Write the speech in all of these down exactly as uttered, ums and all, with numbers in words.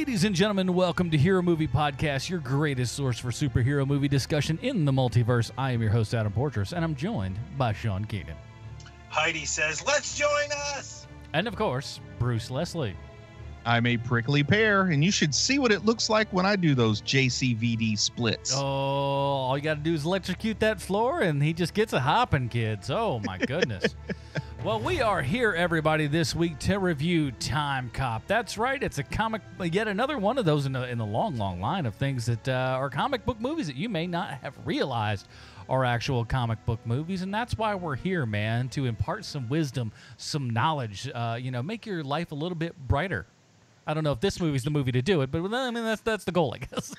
Ladies and gentlemen, welcome to Hero Movie Podcast, your greatest source for superhero movie discussion in the multiverse. I am your host, Adam Portrais, and I'm joined by Sean Keenan. Heidi says, let's join us! And, of course, Bruce Leslie. I'm a prickly pear, and you should see what it looks like when I do those J C V D splits. Oh, all you got to do is electrocute that floor, and he just gets a hopping, kids. Oh, my goodness. Well, we are here, everybody, this week to review Timecop. That's right. It's a comic, yet another one of those in the, in the long, long line of things that uh, are comic book movies that you may not have realized are actual comic book movies. And that's why we're here, man, to impart some wisdom, some knowledge, uh, you know, make your life a little bit brighter. I don't know if this movie's the movie to do it, but I mean, that's, that's the goal, I guess.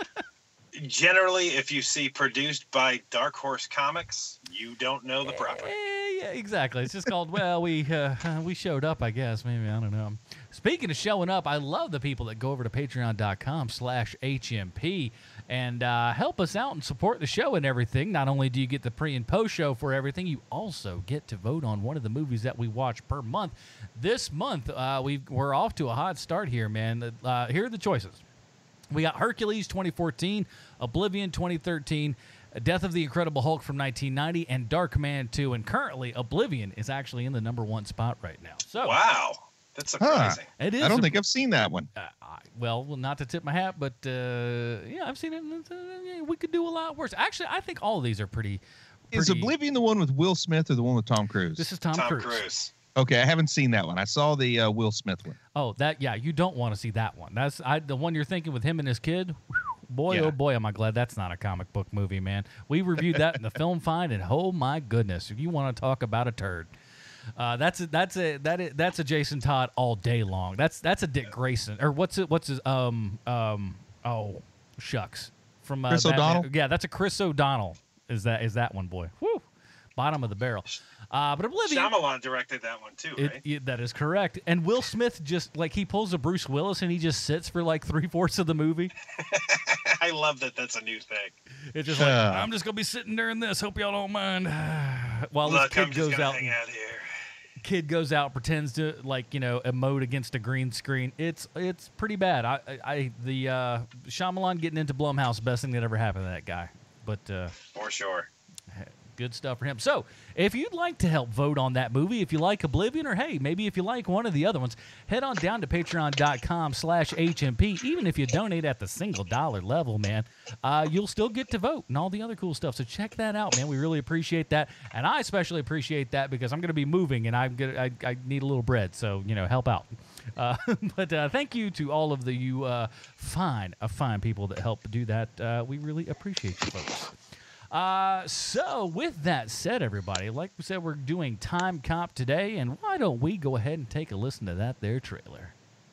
Generally, if you see produced by Dark Horse Comics, you don't know the property. Yeah, exactly. It's just called, well, we uh, we showed up, I guess. Maybe, I don't know. Speaking of showing up, I love the people that go over to patreon.com slash HMP and uh, help us out and support the show and everything. Not only do you get the pre and post show for everything, you also get to vote on one of the movies that we watch per month. This month, uh, we we're off to a hot start here, man. Uh, here are the choices. We got Hercules twenty fourteen, Oblivion twenty thirteen, Death of the Incredible Hulk from nineteen ninety, and Dark Man two. And currently, Oblivion is actually in the number one spot right now. So, wow, that's surprising. Huh. It is. I don't a, think I've seen that one. Uh, I, well, not to tip my hat, but uh, yeah, I've seen it. Uh, we could do a lot worse. Actually, I think all of these are pretty. pretty Is Oblivion the one with Will Smith or the one with Tom Cruise? This is Tom, Tom Cruise. Cruise. Okay, I haven't seen that one. I saw the uh, Will Smith one. Oh, that yeah, you don't want to see that one. That's I, the one you're thinking with him and his kid. Boy, yeah. oh boy, am I glad that's not a comic book movie, man. We reviewed that in the Film Find, and oh my goodness, if you want to talk about a turd, uh, that's a, that's a that is, that's a Jason Todd all day long. That's that's a Dick Grayson, or what's it? What's his um um oh shucks from uh, Chris Batman. O'Donnell? Yeah, that's a Chris O'Donnell. Is that is that one, boy? Whew, bottom of the barrel. Uh, but Oblivion, Shyamalan directed that one too, it, right? it, that is correct. And Will Smith just like he pulls a Bruce Willis and he just sits for like three fourths of the movie. I love that. That's a new thing. It's just like uh, I'm just gonna be sitting during this. Hope y'all don't mind. While Look, this kid I'm just goes gonna out, hang out here. kid goes out, pretends to like you know emote against a green screen. It's it's pretty bad. I I, I the uh, Shyamalan getting into Blumhouse, best thing that ever happened to that guy. But uh, for sure. Good stuff for him. So, if you'd like to help vote on that movie, if you like Oblivion, or hey, maybe if you like one of the other ones, head on down to patreon.com slash HMP. Even if you donate at the single dollar level, man, uh, you'll still get to vote and all the other cool stuff. So check that out, man. We really appreciate that. And I especially appreciate that because I'm going to be moving and I'm gonna, I, I need a little bread. So, you know, help out. Uh, but uh, thank you to all of the you uh, fine, uh, fine people that help do that. Uh, we really appreciate you folks. Uh, so with that said, everybody, like we said, we're doing Timecop today, and why don't we go ahead and take a listen to that there trailer?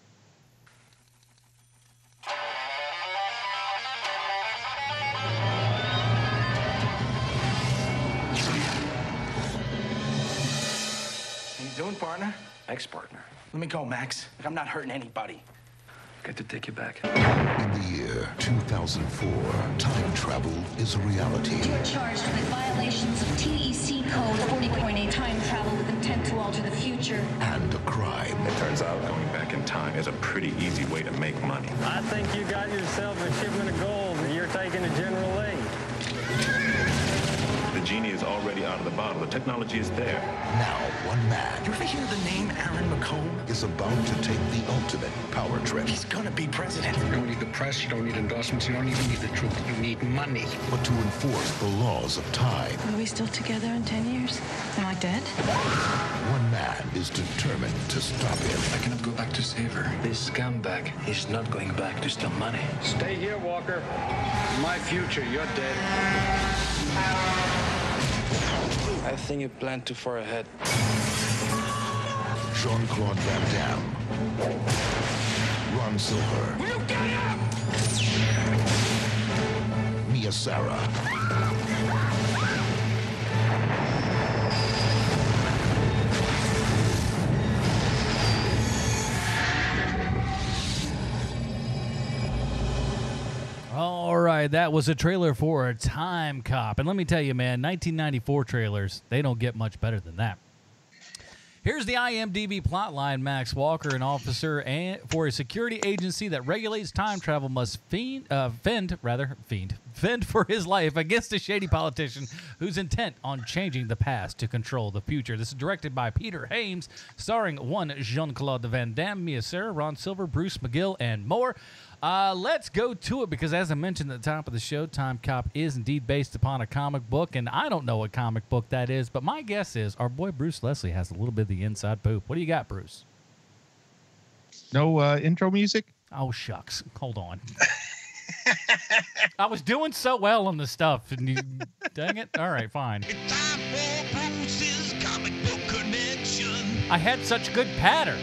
How you doing, partner? Ex-partner. Let me go, Max. I'm not hurting anybody. Got to take you back. In the year two thousand four, time travel is a reality. You are charged with violations of T E C Code forty point eight, time travel with intent to alter the future. And a crime. It turns out going back in time is a pretty easy way to make money. I think you got yourself a shipment of gold and you're taking to General Lee. The genie is already out of the bottle. The technology is there. Now, one man You ever hear the name Aaron McComb? is about to take the ultimate power trip. He's gonna be president. You don't need the press, you don't need endorsements, you don't even need the truth. You need money. But to enforce the laws of time, Are we still together in ten years? Am I dead? one man is determined to stop him. I cannot go back to save her. This scumbag is not going back to steal money. Stay here, Walker. My future, you're dead. I think you planned too far ahead. Jean-Claude Van Damme, Ron Silver, You get him! Mia Sara, All right, that was a trailer for a Timecop. And let me tell you, man, nineteen ninety-four trailers, they don't get much better than that. Here's the I M D B plotline. Max Walker, an officer and for a security agency that regulates time travel, must fiend, uh, fend, rather, fiend, fend for his life against a shady politician who's intent on changing the past to control the future. This is directed by Peter Hames, starring one Jean-Claude Van Damme, Mia Sara, Ron Silver, Bruce McGill, and more. Uh, let's go to it because, as I mentioned at the top of the show, Timecop is indeed based upon a comic book, and I don't know what comic book that is, but my guess is our boy Bruce Leslie has a little bit of the inside poop. What do you got, Bruce? No uh, intro music? Oh, shucks. Hold on. I was doing so well on the stuff, and you, dang it. All right, fine. I had such good pattern.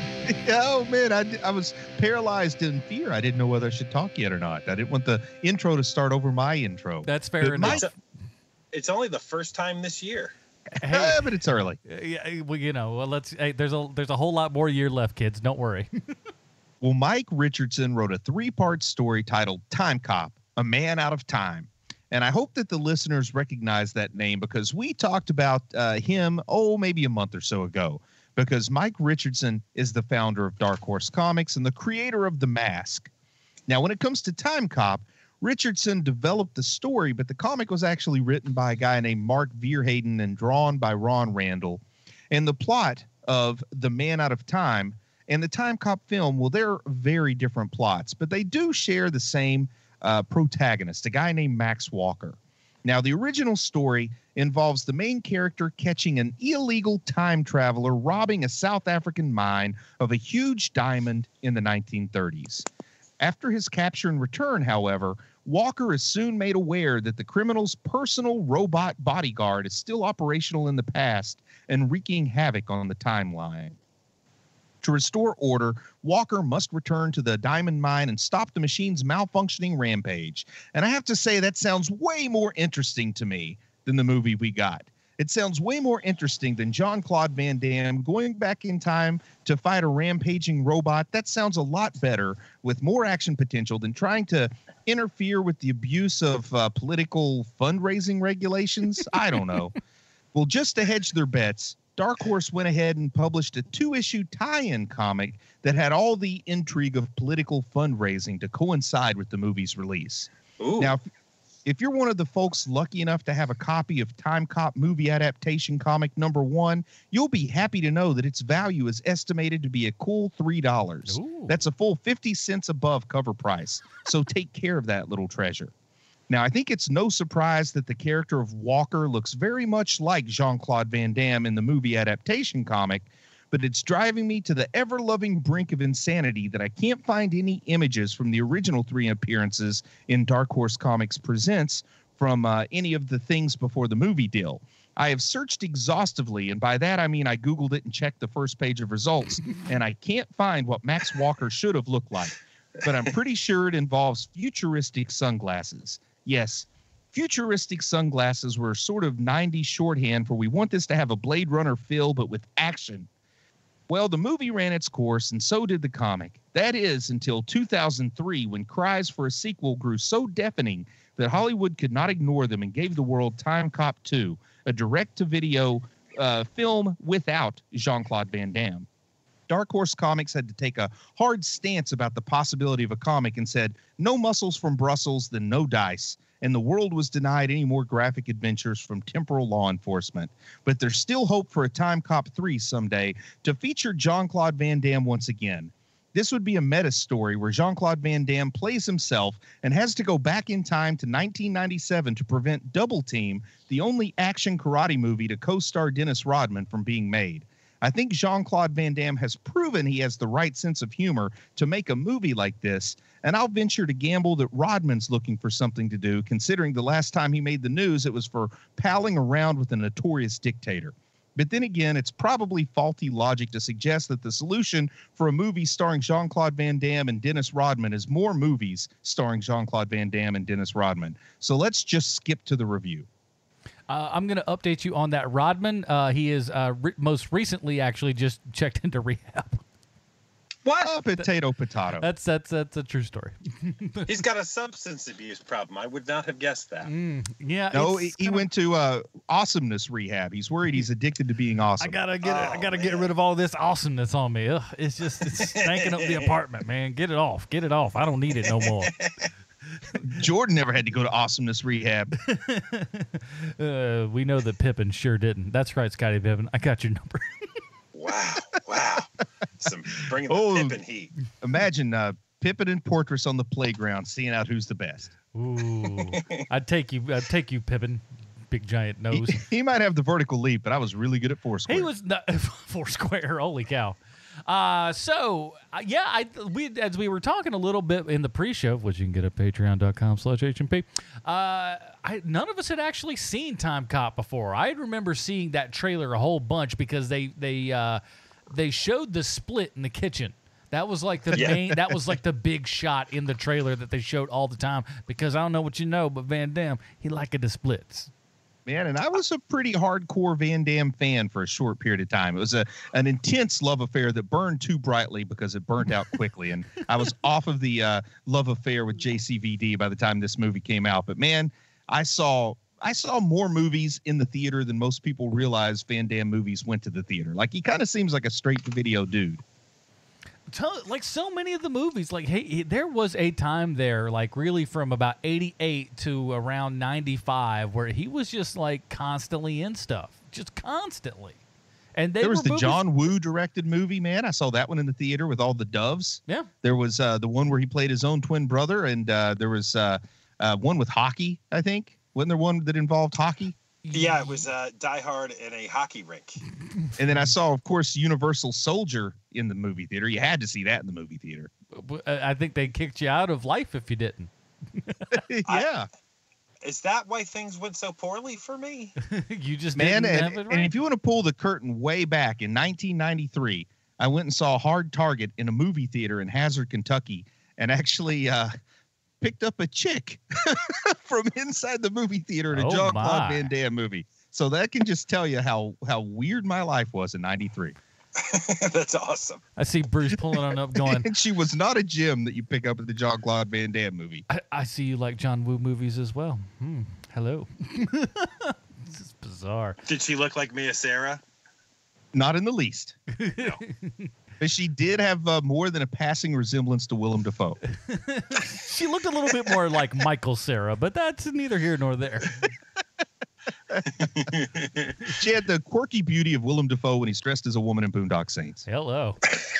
Oh, man, I, I was paralyzed in fear. I didn't know whether I should talk yet or not. I didn't want the intro to start over my intro. That's fair but enough. It's, a, it's only the first time this year. Hey, uh, but it's early. Yeah, well, you know, well, let's. Hey, there's a there's a whole lot more year left, kids. Don't worry. Well, Mike Richardson wrote a three-part story titled Timecop, A Man Out of Time. And I hope that the listeners recognize that name because we talked about uh, him, oh, maybe a month or so ago. Because Mike Richardson is the founder of Dark Horse Comics and the creator of The Mask. Now, when it comes to Timecop, Richardson developed the story, but the comic was actually written by a guy named Mark Verheiden and drawn by Ron Randall. And the plot of The Man Out of Time and the Timecop film, well, they're very different plots, but they do share the same uh, protagonist, a guy named Max Walker. Now, the original story involves the main character catching an illegal time traveler robbing a South African mine of a huge diamond in the nineteen thirties. After his capture and return, however, Walker is soon made aware that the criminal's personal robot bodyguard is still operational in the past and wreaking havoc on the timeline. To restore order, Walker must return to the diamond mine and stop the machine's malfunctioning rampage. And I have to say, that sounds way more interesting to me than the movie we got. It sounds way more interesting than Jean-Claude Van Damme going back in time to fight a rampaging robot. That sounds a lot better with more action potential than trying to interfere with the abuse of uh, political fundraising regulations. I don't know. Well, just to hedge their bets, Dark Horse went ahead and published a two-issue tie-in comic that had all the intrigue of political fundraising to coincide with the movie's release. Ooh. Now, if you're one of the folks lucky enough to have a copy of Timecop movie adaptation comic number one, you'll be happy to know that its value is estimated to be a cool three dollars. Ooh. That's a full fifty cents above cover price. So take care of that little treasure. Now, I think it's no surprise that the character of Walker looks very much like Jean-Claude Van Damme in the movie adaptation comic, but it's driving me to the ever-loving brink of insanity that I can't find any images from the original three appearances in Dark Horse Comics Presents from uh, any of the things before the movie deal. I have searched exhaustively, and by that I mean I Googled it and checked the first page of results, and I can't find what Max Walker should have looked like. But I'm pretty sure it involves futuristic sunglasses. Yes, futuristic sunglasses were sort of nineties shorthand for we want this to have a Blade Runner feel, but with action. Well, the movie ran its course, and so did the comic. That is, until two thousand three, when cries for a sequel grew so deafening that Hollywood could not ignore them and gave the world Timecop two, a direct-to-video uh, film without Jean-Claude Van Damme. Dark Horse Comics had to take a hard stance about the possibility of a comic and said, no Mussels from Brussels, then no dice. And the world was denied any more graphic adventures from temporal law enforcement. But there's still hope for a Timecop three someday to feature Jean-Claude Van Damme once again. This would be a meta story where Jean-Claude Van Damme plays himself and has to go back in time to nineteen ninety-seven to prevent Double Team, the only action karate movie to co-star Dennis Rodman, from being made. I think Jean-Claude Van Damme has proven he has the right sense of humor to make a movie like this, and I'll venture to gamble that Rodman's looking for something to do, considering the last time he made the news it was for palling around with a notorious dictator. But then again, it's probably faulty logic to suggest that the solution for a movie starring Jean-Claude Van Damme and Dennis Rodman is more movies starring Jean-Claude Van Damme and Dennis Rodman. So let's just skip to the review. Uh, I'm going to update you on that Rodman. Uh, he is uh, re- most recently actually just checked into rehab. What? Oh, potato, potato. That's that's that's a true story. He's got a substance abuse problem. I would not have guessed that. Mm, yeah. No, it's he kinda- went to uh, awesomeness rehab. He's worried he's addicted to being awesome. I gotta get it. I Oh, gotta man. get rid of all this awesomeness on me. Ugh, it's just it's stinking up the apartment, man. Get it off. Get it off. I don't need it no more. Jordan never had to go to awesomeness rehab. uh, we know that Pippin sure didn't. That's right, Scotty Pippen. I got your number. Wow, wow. Some bringing the Oh. Pippin heat. Imagine uh, Pippin and Portrais on the playground, seeing out who's the best. Ooh, I'd take you. I'd take you, Pippin. Big giant nose. He, he might have the vertical leap, but I was really good at Foursquare. He was not, Foursquare. Holy cow! Uh, so uh, yeah, I we as we were talking a little bit in the pre-show, which you can get at patreon dot com slash H M P. Uh, I none of us had actually seen Timecop before. I remember seeing that trailer a whole bunch because they they uh, they showed the split in the kitchen. That was like the Yeah. main. That was like the big shot in the trailer that they showed all the time. Because I don't know what you know, but Van Damme, he liked the splits. Man, and I was a pretty hardcore Van Damme fan for a short period of time. It was a an intense love affair that burned too brightly because it burnt out quickly. And I was off of the uh, love affair with J C V D by the time this movie came out. But man, I saw I saw more movies in the theater than most people realize Van Damme movies went to the theater. Like, he kind of seems like a straight to video dude. Tell, like so many of the movies, like hey, he- there was a time there, like really from about eighty-eight to around ninety-five, where he was just like constantly in stuff, just constantly. And they There was were the movies- John Woo directed movie, man. I saw that one in the theater with all the doves. Yeah. There was uh, the one where he played his own twin brother, and uh, there was uh, uh, one with hockey, I think. Wasn't there one that involved hockey? Yeah, it was uh, Die Hard in a hockey rink. And then I saw, of course, Universal Soldier in the movie theater. You had to see that in the movie theater. I think they kicked you out of life if you didn't. Yeah. Is that why things went so poorly for me? You just Man, didn't and, have it right. and if you want to pull the curtain way back in nineteen ninety-three, I went and saw Hard Target in a movie theater in Hazard, Kentucky, and actually uh, picked up a chick from inside the movie theater in a Oh, Jean-Claude my. Van Damme movie. So that can just tell you how how weird my life was in ninety-three. That's awesome. I see Bruce pulling on up, going, And she was not a gem that you pick up at the Jean-Claude Van Damme movie. I, I see you like John Woo movies as well. Hmm. Hello. This is bizarre. Did she look like Mia Sarah? Not in the least. No. But she did have uh, more than a passing resemblance to Willem Dafoe. She looked a little bit more like Michael Cera, but that's neither here nor there. She had the quirky beauty of Willem Dafoe when he's dressed as a woman in Boondock Saints. Hello.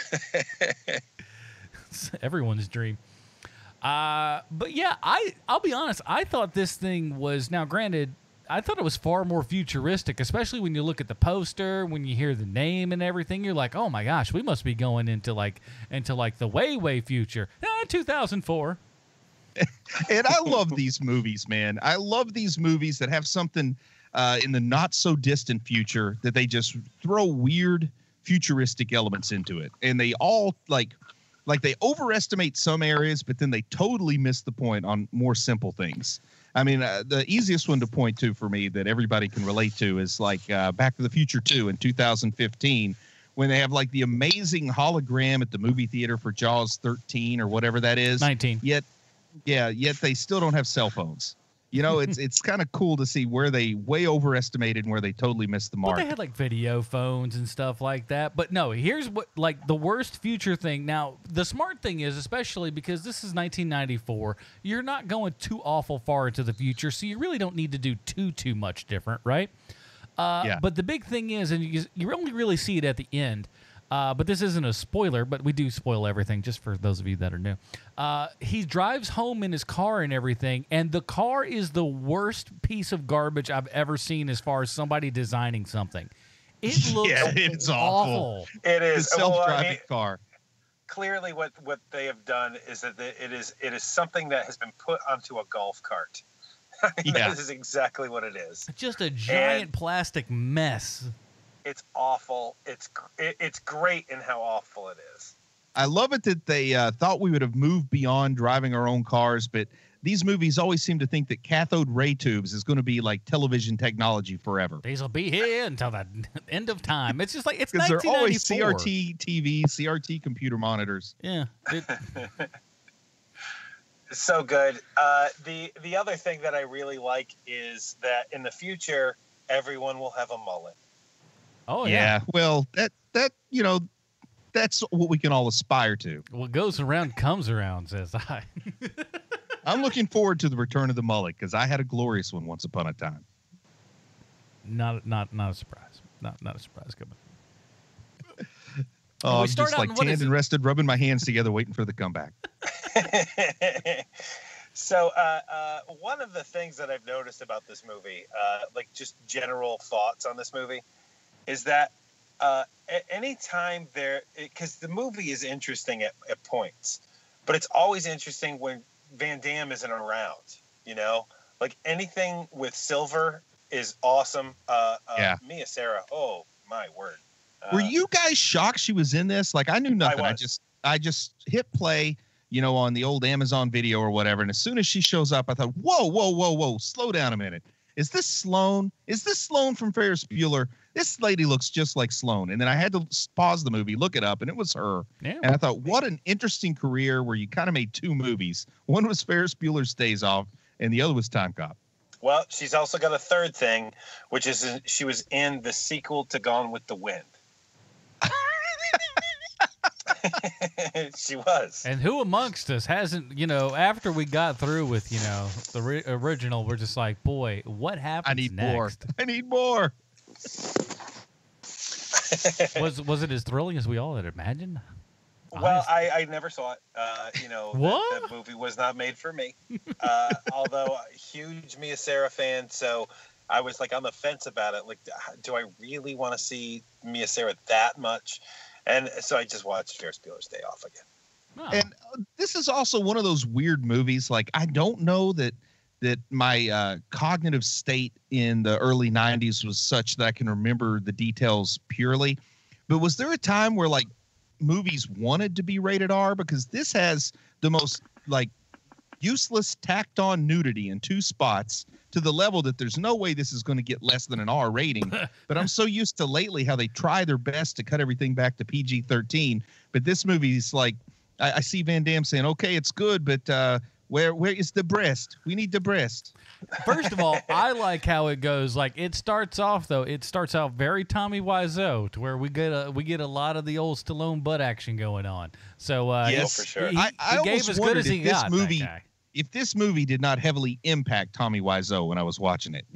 It's everyone's dream. Uh, but yeah, I I'll be honest. I thought this thing was, now granted, I thought it was far more futuristic, especially when you look at the poster, when you hear the name and everything. You're like, oh my gosh, we must be going into like into like the way way future. Uh, two thousand four. And I love these movies, man. I love these movies that have something uh, in the not so distant future that they just throw weird futuristic elements into it. And they all like like they overestimate some areas, but then they totally miss the point on more simple things. I mean, uh, the easiest one to point to for me that everybody can relate to is like uh, Back to the Future two in two thousand fifteen, when they have like the amazing hologram at the movie theater for Jaws thirteen or whatever that is. nineteen. Yet, yeah, yet they still don't have cell phones. You know, it's it's kind of cool to see where they way overestimated and where they totally missed the mark. But they had like video phones and stuff like that. But no, here's what, like the worst future thing. Now, the smart thing is, especially because this is nineteen ninety-four, you're not going too awful far into the future, so you really don't need to do too, too much different, right? Uh, Yeah. But the big thing is, and you, you only really see it at the end, uh, but this isn't a spoiler, but we do spoil everything just for those of you that are new. Uh, he drives home in his car and everything, and the car is the worst piece of garbage I've ever seen as far as somebody designing something. It looks Yeah, it's awful. awful. It The is. Well, I self-driving mean, car. clearly, what, what they have done is that the, it is it is something that has been put onto a golf cart. I mean, Yeah. That is exactly what it is. Just a giant And- plastic mess. It's awful. It's it, it's great in how awful it is. I love it that they uh, thought we would have moved beyond driving our own cars, but these movies always seem to think that cathode ray tubes is going to be like television technology forever. These will be here until the end of time. It's just like it's because they're always C R nineteen ninety-four. T T V, C R T computer monitors. Yeah. It, So good. Uh, the the other thing that I really like is that in the future, everyone will have a mullet. oh, yeah. Yeah. Well, that that you know, that's what we can all aspire to. What goes around comes around, says I. I'm looking forward to the return of the mullet because I had a glorious one once upon a time. Not not not a surprise. Not not a surprise coming. Oh, We I'm start just out like in- what is tanned and it? rested, rubbing my hands together, waiting for the comeback. So uh, uh, one of the things that I've noticed about this movie, uh, like just general thoughts on this movie, is that uh, a- anytime there, because the movie is interesting at, at points, but it's always interesting when Van Damme isn't around. You know, like anything with Silver is awesome. Uh, uh, Yeah. Mia Sarah, oh my word. Uh, Were you guys shocked she was in this? Like I knew nothing. I, was. just I just hit play, you know, on the old Amazon Video or whatever. And as soon as she shows up, I thought, whoa, whoa, whoa, whoa, slow down a minute. Is this Sloane? Is this Sloane from Ferris Bueller? This lady looks just like Sloane. And then I had to s- pause the movie, look it up, and it was her. Yeah. And I thought, what an interesting career where you kind of made two movies. One was Ferris Bueller's Days Off, and the other was Timecop. Well, she's also got a third thing, which is in, she was in the sequel to Gone with the Wind. She was. And who amongst us hasn't, you know, after we got through with, you know, the ri- original, we're just like, boy, what happens I need next? more. I need more. was was it as thrilling as we all had imagined? Well, I, I never saw it. Uh, you know, What? that, that movie was not made for me. Uh, although a huge Mia Sarah fan, so I was like on the fence about it. Like, do I really want to see Mia Sarah that much? And so I just watched Ferris Bueller's Day Off again. Oh. And uh, this is also one of those weird movies. Like I don't know that that my uh, cognitive state in the early nineties was such that I can remember the details purely. But was there a time where like movies wanted to be rated R? Because this has the most like useless tacked on nudity in two spots to the level that there's no way this is going to get less than an R rating. But I'm so used to lately how they try their best to cut everything back to P G thirteen. But this movie's like, I, I see Van Damme saying, okay, it's good, but uh, where where is the breast? We need the breast. First of all, I like how it goes. Like it starts off though, it starts out very Tommy Wiseau, to where we get a we get a lot of the old Stallone butt action going on. So uh, Yes, Oh, for sure. he, I, I he gave almost as good wondered as he if this got. movie, that guy. if this movie did not heavily impact Tommy Wiseau when I was watching it.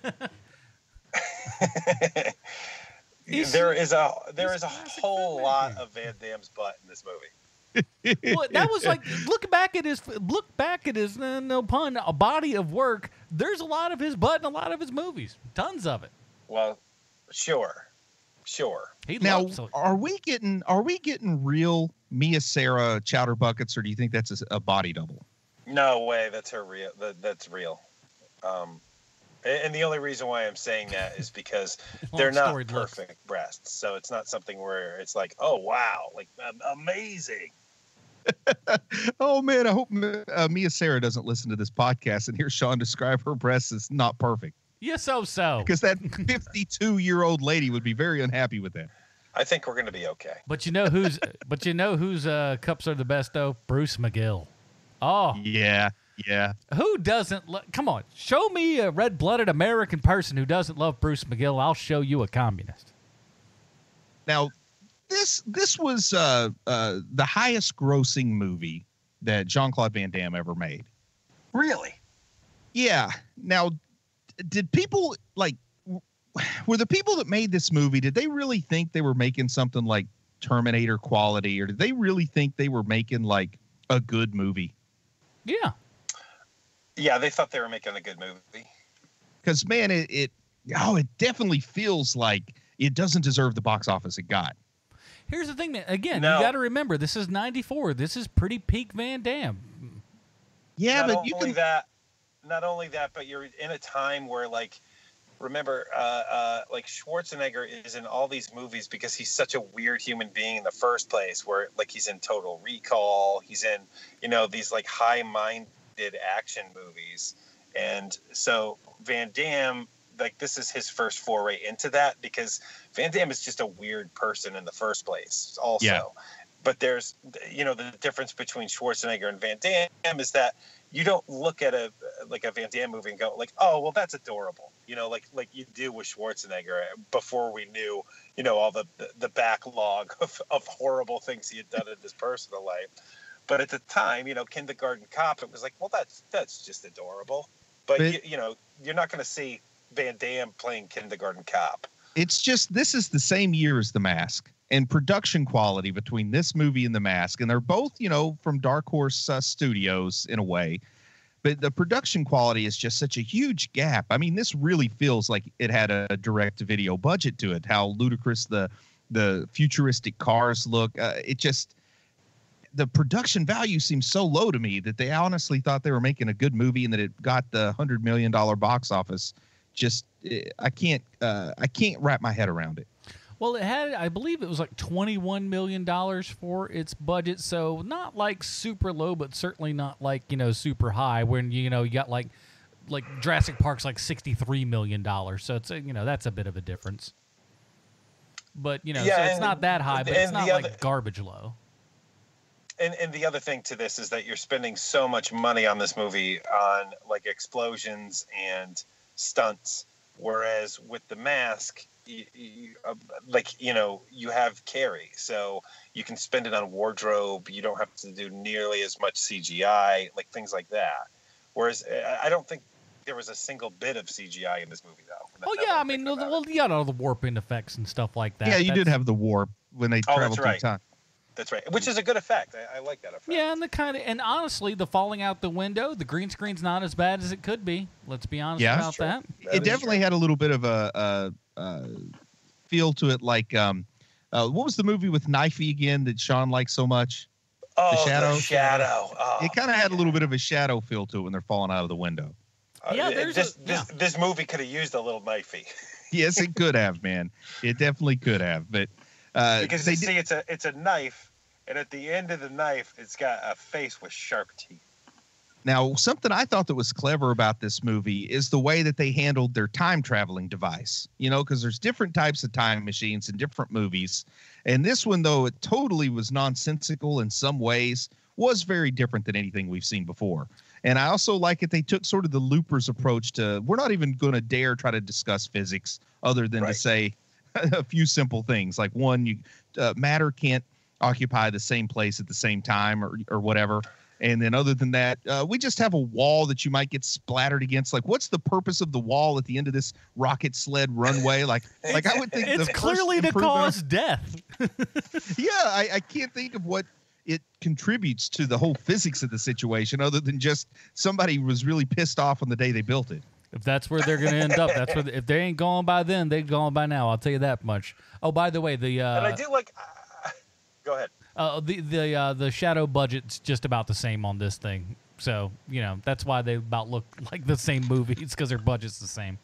He's- there is a there he's is a a classic whole lot filmmaker. of Van Damme's butt in this movie. Well, that was like look back at his look back at his uh, no pun a body of work. There's a lot of his butt in a lot of his movies, tons of it. Well, sure, sure. He Now, loves so, are we getting are we getting real Mia Sarah chowder buckets, or do you think that's a, a body double? No way. That's her real. That, that's real. Um, and and the only reason why I'm saying that is because they're not Long-storied looks. perfect breasts. So it's not something where it's like, oh wow, like um, amazing. Oh man, I hope uh, Mia Sarah doesn't listen to this podcast and hear Sean describe her breasts as not perfect, yeah, so so. because that fifty-two year old lady would be very unhappy with that. I think we're gonna be okay. But you know who's but you know whose uh, cups are the best though? Bruce McGill. Oh, Yeah, yeah. who doesn't? Lo- Come on, show me a red-blooded American person who doesn't love Bruce McGill. I'll show you a communist. Now, this this was uh, uh, the highest grossing movie that Jean-Claude Van Damme ever made. Really? Yeah. Now, did people like? Were the people that made this movie? Did they really think they were making something like Terminator quality, or did they really think they were making like a good movie? Yeah. Yeah, they thought they were making a good movie. Because man, it, it oh, it definitely feels like it doesn't deserve the box office it got. Here's the thing, man. Again, No. you got to remember this is ninety-four. This is pretty peak Van Damme. Yeah, not but only you can. that, not only that, but you're in a time where like remember, uh, uh, like Schwarzenegger is in all these movies because he's such a weird human being in the first place. Where like he's in Total Recall, he's in you know these like high-minded action movies, and so Van Damme, like this is his first foray into that because Van Damme is just a weird person in the first place. Also, yeah. But there's you know the difference between Schwarzenegger and Van Damme is that you don't look at a like a Van Damme movie and go like, oh well, that's adorable, you know, like like you do with Schwarzenegger before we knew, you know, all the the, the backlog of, of horrible things he had done in his personal life. But at the time, you know, Kindergarten Cop, it was like, well, that's that's just adorable. But, but you, you know, you're not going to see Van Damme playing Kindergarten Cop. It's just this is the same year as The Mask. And production quality between this movie and The Mask, and they're both, you know, from Dark Horse uh, Studios in a way, but the production quality is just such a huge gap. I mean, this really feels like it had a direct-to-video budget to it. How ludicrous the the futuristic cars look. Uh, it just the production value seems so low to me that they honestly thought they were making a good movie and that it got the hundred million dollar box office. Just I can't uh, I can't wrap my head around it. Well, it had, I believe it was like twenty-one million dollars for its budget. So not like super low, but certainly not like, you know, super high when, you know, you got like, like Jurassic Park's like sixty-three million dollars. So it's, a, you know, that's a bit of a difference. But, you know, yeah, so it's and, not that high, but it's not other, like garbage low. And, and the other thing to this is that you're spending so much money on this movie on like explosions and stunts. Whereas with The Mask, You, you, uh, like you know you have Carrie, so you can spend it on wardrobe. You don't have to do nearly as much C G I, like things like that. Whereas I don't think there was a single bit of C G I in this movie, though. Oh yeah, I mean, well, well, you got all the warping effects and stuff like that. Yeah, you that's, did have the warp when they oh, traveled that's right. through time. That's right, which is a good effect. I, I like that effect. Yeah, and the kind of and honestly, the falling out the window, the green screen's not as bad as it could be. Let's be honest yeah, about that. that it definitely true. had a little bit of a. a Uh, feel to it like um, uh, what was the movie with Knifey again that Sean liked so much? Oh, The Shadow. The Shadow. Oh, it kind of had a little bit of a shadow feel to it when they're falling out of the window. Uh, yeah, there's this, a, this, yeah. this movie could have used a little knifey. Yes, it could have, man. It definitely could have, but uh, because they you did- see, it's a it's a knife, and at the end of the knife, it's got a face with sharp teeth. Now, something I thought that was clever about this movie is the way that they handled their time traveling device, you know, because there's different types of time machines in different movies. And this one, though, it totally was nonsensical in some ways, was very different than anything we've seen before. And I also like it. They took sort of the Loopers approach to we're not even going to dare try to discuss physics other than right. to say a few simple things like one, you uh, matter can't occupy the same place at the same time or or whatever. And then other than that, uh, we just have a wall that you might get splattered against. Like, what's the purpose of the wall at the end of this rocket sled runway? Like, like I would think it's the clearly to cause death. Yeah, I, I can't think of what it contributes to the whole physics of the situation other than just somebody was really pissed off on the day they built it. If that's where they're going to end up, that's where. The, if they ain't gone by then, they're gone by now. I'll tell you that much. Oh, by the way, the uh, and I do like. Uh, go ahead. Uh, the the uh, the shadow budget's just about the same on this thing, so you know that's why they about look like the same movie. It's because their budget's the same.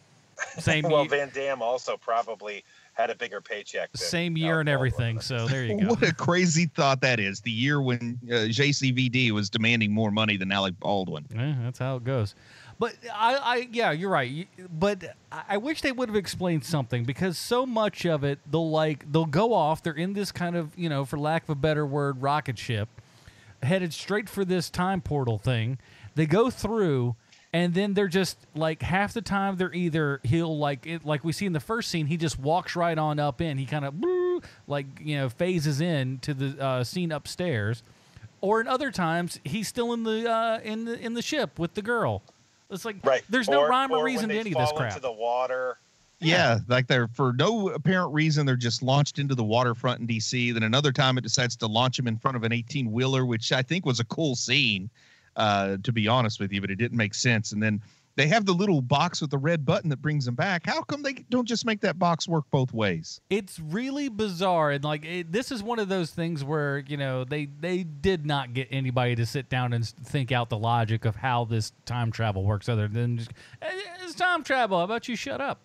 Same. well, year, Van Damme also probably had a bigger paycheck. Than same year and everything. So there you go. What a crazy thought that is. The year when uh, J C V D was demanding more money than Alec Baldwin. Yeah, that's how it goes. But I, I, yeah, you're right. But I wish they would have explained something because so much of it, they'll like, they'll go off. They're in this kind of, you know, for lack of a better word, rocket ship, headed straight for this time portal thing. They go through, and then they're just like half the time they're either he'll like it, like we see in the first scene, he just walks right on up in. He kind of like you know phases in to the uh, scene upstairs, or in other times he's still in the uh, in the in the ship with the girl. It's like right. there's no or, rhyme or, or reason to any of this crap. Into the water. Yeah, like they're for no apparent reason they're just launched into the waterfront in D C. Then another time it decides to launch him in front of an eighteen wheeler, which I think was a cool scene, uh, to be honest with you, but it didn't make sense. And then they have the little box with the red button that brings them back. How come they don't just make that box work both ways? It's really bizarre, and like it, this is one of those things where you know they they did not get anybody to sit down and think out the logic of how this time travel works, other than just it's is time travel. How about you shut up?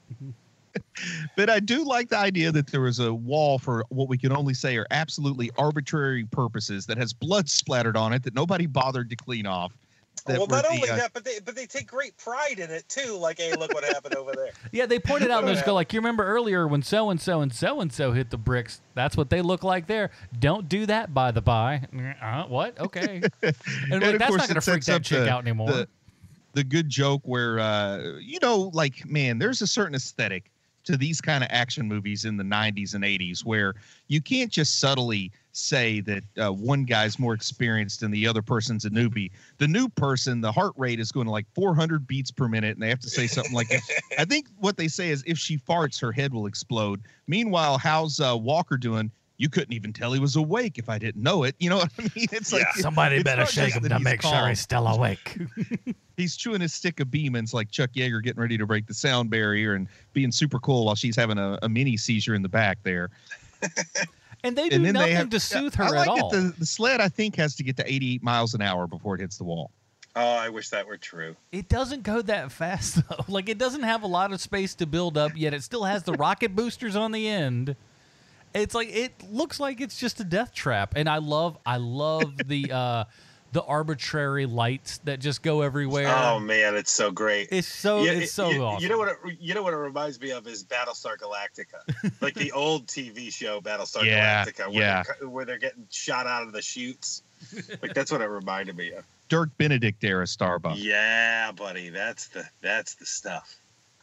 But I do like the idea that there was a wall for what we can only say are absolutely arbitrary purposes that has blood splattered on it that nobody bothered to clean off. Well, not the, only uh, that, but they but they take great pride in it too. Like, hey, look what happened over there. Yeah, they pointed out and just go like, you remember earlier when so and so and so and so hit the bricks? That's what they look like there. Don't do that, by the by. Uh, what? Okay. And, and like, of that's course not going to it freak sets that up chick the- out anymore. The, the good joke where uh, you know, like, man, there's a certain aesthetic to these kind of action movies in the nineties and eighties where you can't just subtly say that uh, one guy's more experienced and the other person's a newbie. The new person, the heart rate is going to like four hundred beats per minute, and they have to say something like, I think what they say is, if she farts, her head will explode. Meanwhile, how's uh, Walker doing? You couldn't even tell he was awake if I didn't know it. You know what I mean? It's like, yeah. Somebody it's better shake him to make calm. Sure he's still awake. He's chewing his stick of Beemans like Chuck Yeager getting ready to break the sound barrier and being super cool while she's having a, a mini seizure in the back there. And they do and nothing have, to soothe her I like at all. That the, the sled, I think, has to get to eighty-eight miles an hour before it hits the wall. Oh, I wish that were true. It doesn't go that fast, though. Like, it doesn't have a lot of space to build up, yet it still has the rocket boosters on the end. It's like, it looks like it's just a death trap. And I love, I love the, uh, the arbitrary lights that just go everywhere. Oh man, it's so great. It's so, yeah, it's so you, awesome. You know what? It, you know what it reminds me of is Battlestar Galactica, like the old T V show Battlestar yeah, Galactica, where, yeah. they're, where they're getting shot out of the chutes. Like, that's what it reminded me of. Dirk Benedict era Starbucks. Yeah, buddy, that's the that's the stuff.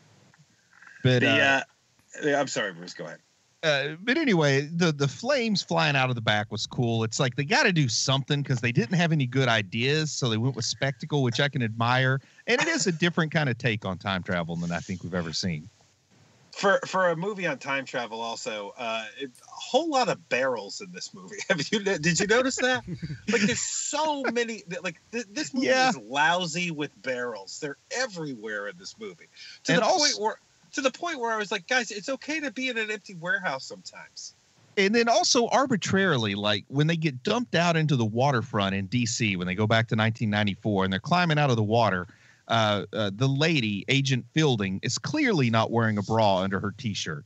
But the, uh, uh, I'm sorry, Bruce. Go ahead. Uh, but anyway, the the flames flying out of the back was cool. It's like they got to do something because they didn't have any good ideas, so they went with spectacle, which I can admire. And it is a different kind of take on time travel than I think we've ever seen. For for a movie on time travel, also uh, it, a whole lot of barrels in this movie. Have you did you notice that? Like, there's so many. Like, th- this movie yeah. is lousy with barrels. They're everywhere in this movie. To and the also, point where to the point where I was like, guys, it's okay to be in an empty warehouse sometimes. And then also arbitrarily, like when they get dumped out into the waterfront in D C, when they go back to nineteen ninety-four and they're climbing out of the water. Uh, uh, the lady, Agent Fielding, is clearly not wearing a bra under her T-shirt.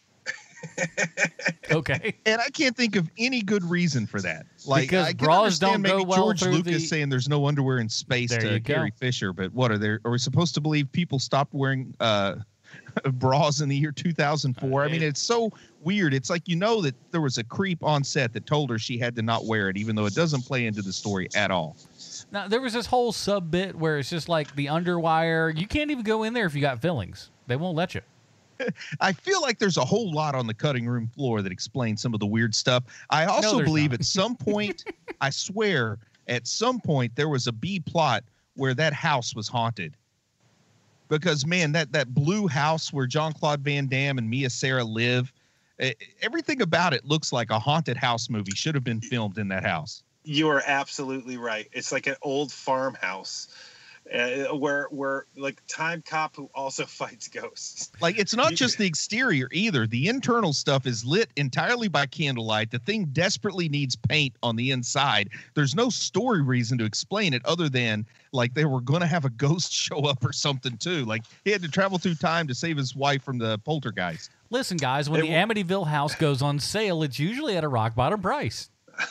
Okay. And I can't think of any good reason for that. Like, because I can bras understand don't maybe go well George through Lucas the... saying there's no underwear in space there to Carrie go. Fisher, but what are there? Are we supposed to believe people stopped wearing uh, bras in the year two thousand four? Uh, I mean, it's so weird. It's like, you know that there was a creep on set that told her she had to not wear it, even though it doesn't play into the story at all. Now, there was this whole sub bit where it's just like the underwire. You can't even go in there if you got fillings. They won't let you. I feel like there's a whole lot on the cutting room floor that explains some of the weird stuff. I also no, believe not. at some point, I swear, at some point there was a B plot where that house was haunted. Because, man, that, that blue house where Jean-Claude Van Damme and Mia Sara live, it, everything about it looks like a haunted house movie should have been filmed in that house. You are absolutely right. It's like an old farmhouse uh, where, where like Timecop, who also fights ghosts. Like, it's not just the exterior either. The internal stuff is lit entirely by candlelight. The thing desperately needs paint on the inside. There's no story reason to explain it other than, like, they were going to have a ghost show up or something, too. Like, he had to travel through time to save his wife from the poltergeist. Listen, guys, when It the w- Amityville house goes on sale, it's usually at a rock-bottom price.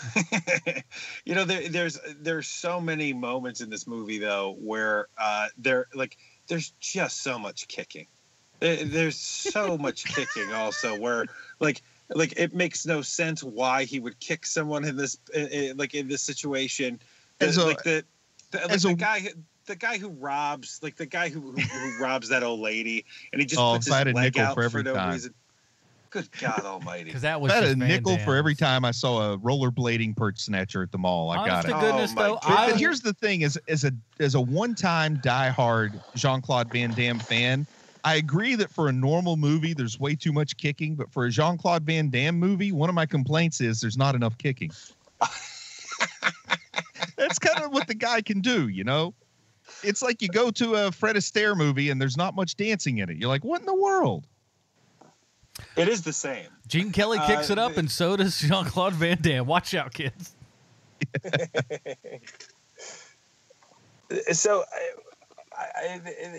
You know, there, there's there's so many moments in this movie though where uh, there like there's just so much kicking. There, there's so much kicking also where like like it makes no sense why he would kick someone in this in, like in this situation. As a, like the, the, like as the a, guy the guy who robs like the guy who who, who robs that old lady and he just oh, puts if I had his a leg nickel out for for, every no time. reason. Good God Almighty! Because that was I had just a Van nickel Damme. for every time I saw a rollerblading perch snatcher at the mall. I Honest got it. to goodness, Oh, my though, But, I, but here's the thing: as as a as a one-time diehard Jean-Claude Van Damme fan, I agree that for a normal movie, there's way too much kicking. But for a Jean-Claude Van Damme movie, one of my complaints is there's not enough kicking. That's kind of what the guy can do, you know. It's like you go to a Fred Astaire movie and there's not much dancing in it. You're like, what in the world? It is the same. Gene Kelly kicks Uh, it up, and so does Jean-Claude Van Damme. Watch out, kids. So I,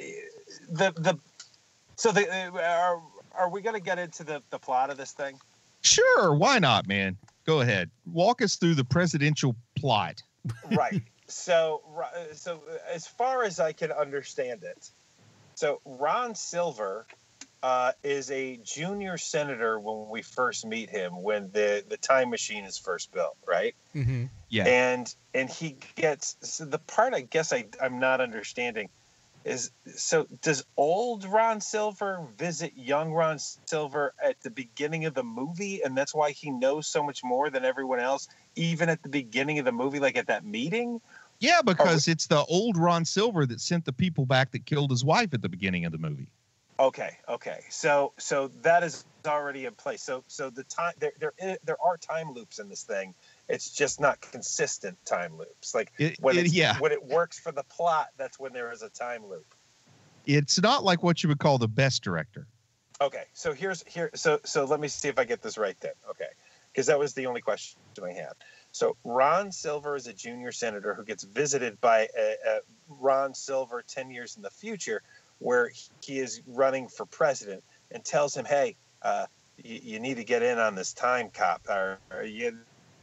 the the so the are are we going to get into the the plot of this thing? Sure, why not, man? Go ahead. Walk us through the presidential plot. Right. So so as far as I can understand it, so Ron Silver uh, is a junior senator when we first meet him, when the the time machine is first built, right? Mm-hmm. Yeah. And and he gets so the part I guess I I'm not understanding is, so does old Ron Silver visit young Ron Silver at the beginning of the movie, and that's why he knows so much more than everyone else, even at the beginning of the movie, like at that meeting? Yeah, because it's the old Ron Silver that sent the people back that killed his wife at the beginning of the movie. Okay, okay. So so that is already in place. So so the time there there is, there are time loops in this thing. It's just not consistent time loops. Like it, when it, it's, yeah. when it works for the plot, that's when there is a time loop. It's not like what you would call the best director. Okay, so here's here. So so let me see if I get this right then. Okay, because that was the only question I had. So Ron Silver is a junior senator who gets visited by a, a Ron Silver ten years in the future, where he is running for president, and tells him, "Hey, uh, you, you need to get in on this time cop or, or you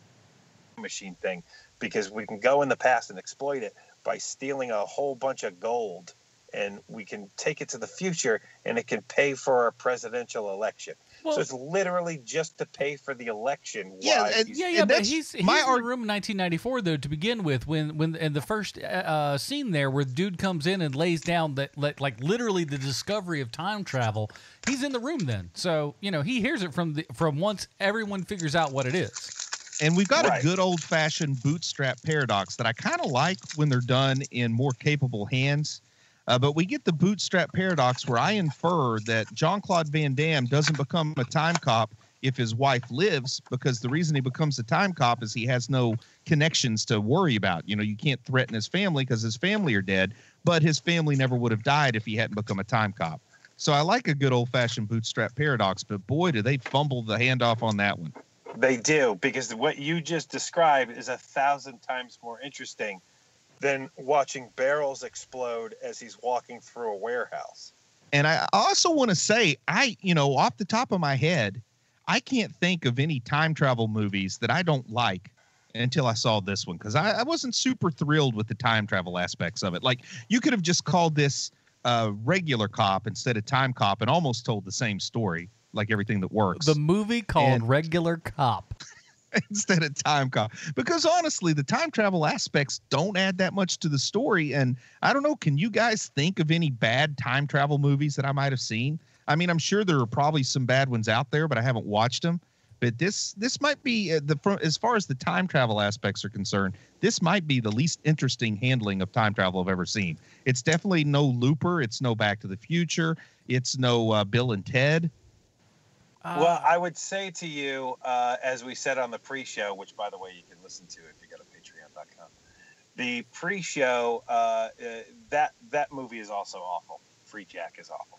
machine thing, because we can go in the past and exploit it by stealing a whole bunch of gold, and we can take it to the future, and it can pay for our presidential election." Well, so it's literally just to pay for the election. Yeah, why and, he's, yeah, yeah. But he's, he's my in art- the room in nineteen ninety-four though to begin with. When when in the first uh, scene there, where the dude comes in and lays down that like literally the discovery of time travel, he's in the room then. So you know he hears it from the from once everyone figures out what it is. And we've got Right. a good old-fashioned bootstrap paradox that I kind of like when they're done in more capable hands. Uh, but we get the bootstrap paradox where I infer that Jean-Claude Van Damme doesn't become a time cop if his wife lives, because the reason he becomes a time cop is he has no connections to worry about. You know, you can't threaten his family because his family are dead, but his family never would have died if he hadn't become a time cop. So I like a good old-fashioned bootstrap paradox, but boy, do they fumble the handoff on that one. They do, because what you just described is a thousand times more interesting than watching barrels explode as he's walking through a warehouse. And I also want to say, I, you know, off the top of my head, I can't think of any time travel movies that I don't like until I saw this one, because I, I wasn't super thrilled with the time travel aspects of it. Like, you could have just called this uh, regular cop instead of time cop and almost told the same story, like everything that works. The movie called And- Regular Cop. instead of time cop, because honestly the time travel aspects don't add that much to the story. And I don't know, can you guys think of any bad time travel movies that I might have seen? I mean, I'm sure there are probably some bad ones out there, but I haven't watched them. But this this might be uh, the as far as the time travel aspects are concerned, this might be the least interesting handling of time travel I've ever seen. It's definitely no Looper, it's no Back to the Future, it's no uh, Bill and Ted. Uh, Well, I would say to you, uh, as we said on the pre-show, which, by the way, you can listen to if you go to patreon dot com, the pre-show, uh, uh, that that movie is also awful. Free Jack is awful.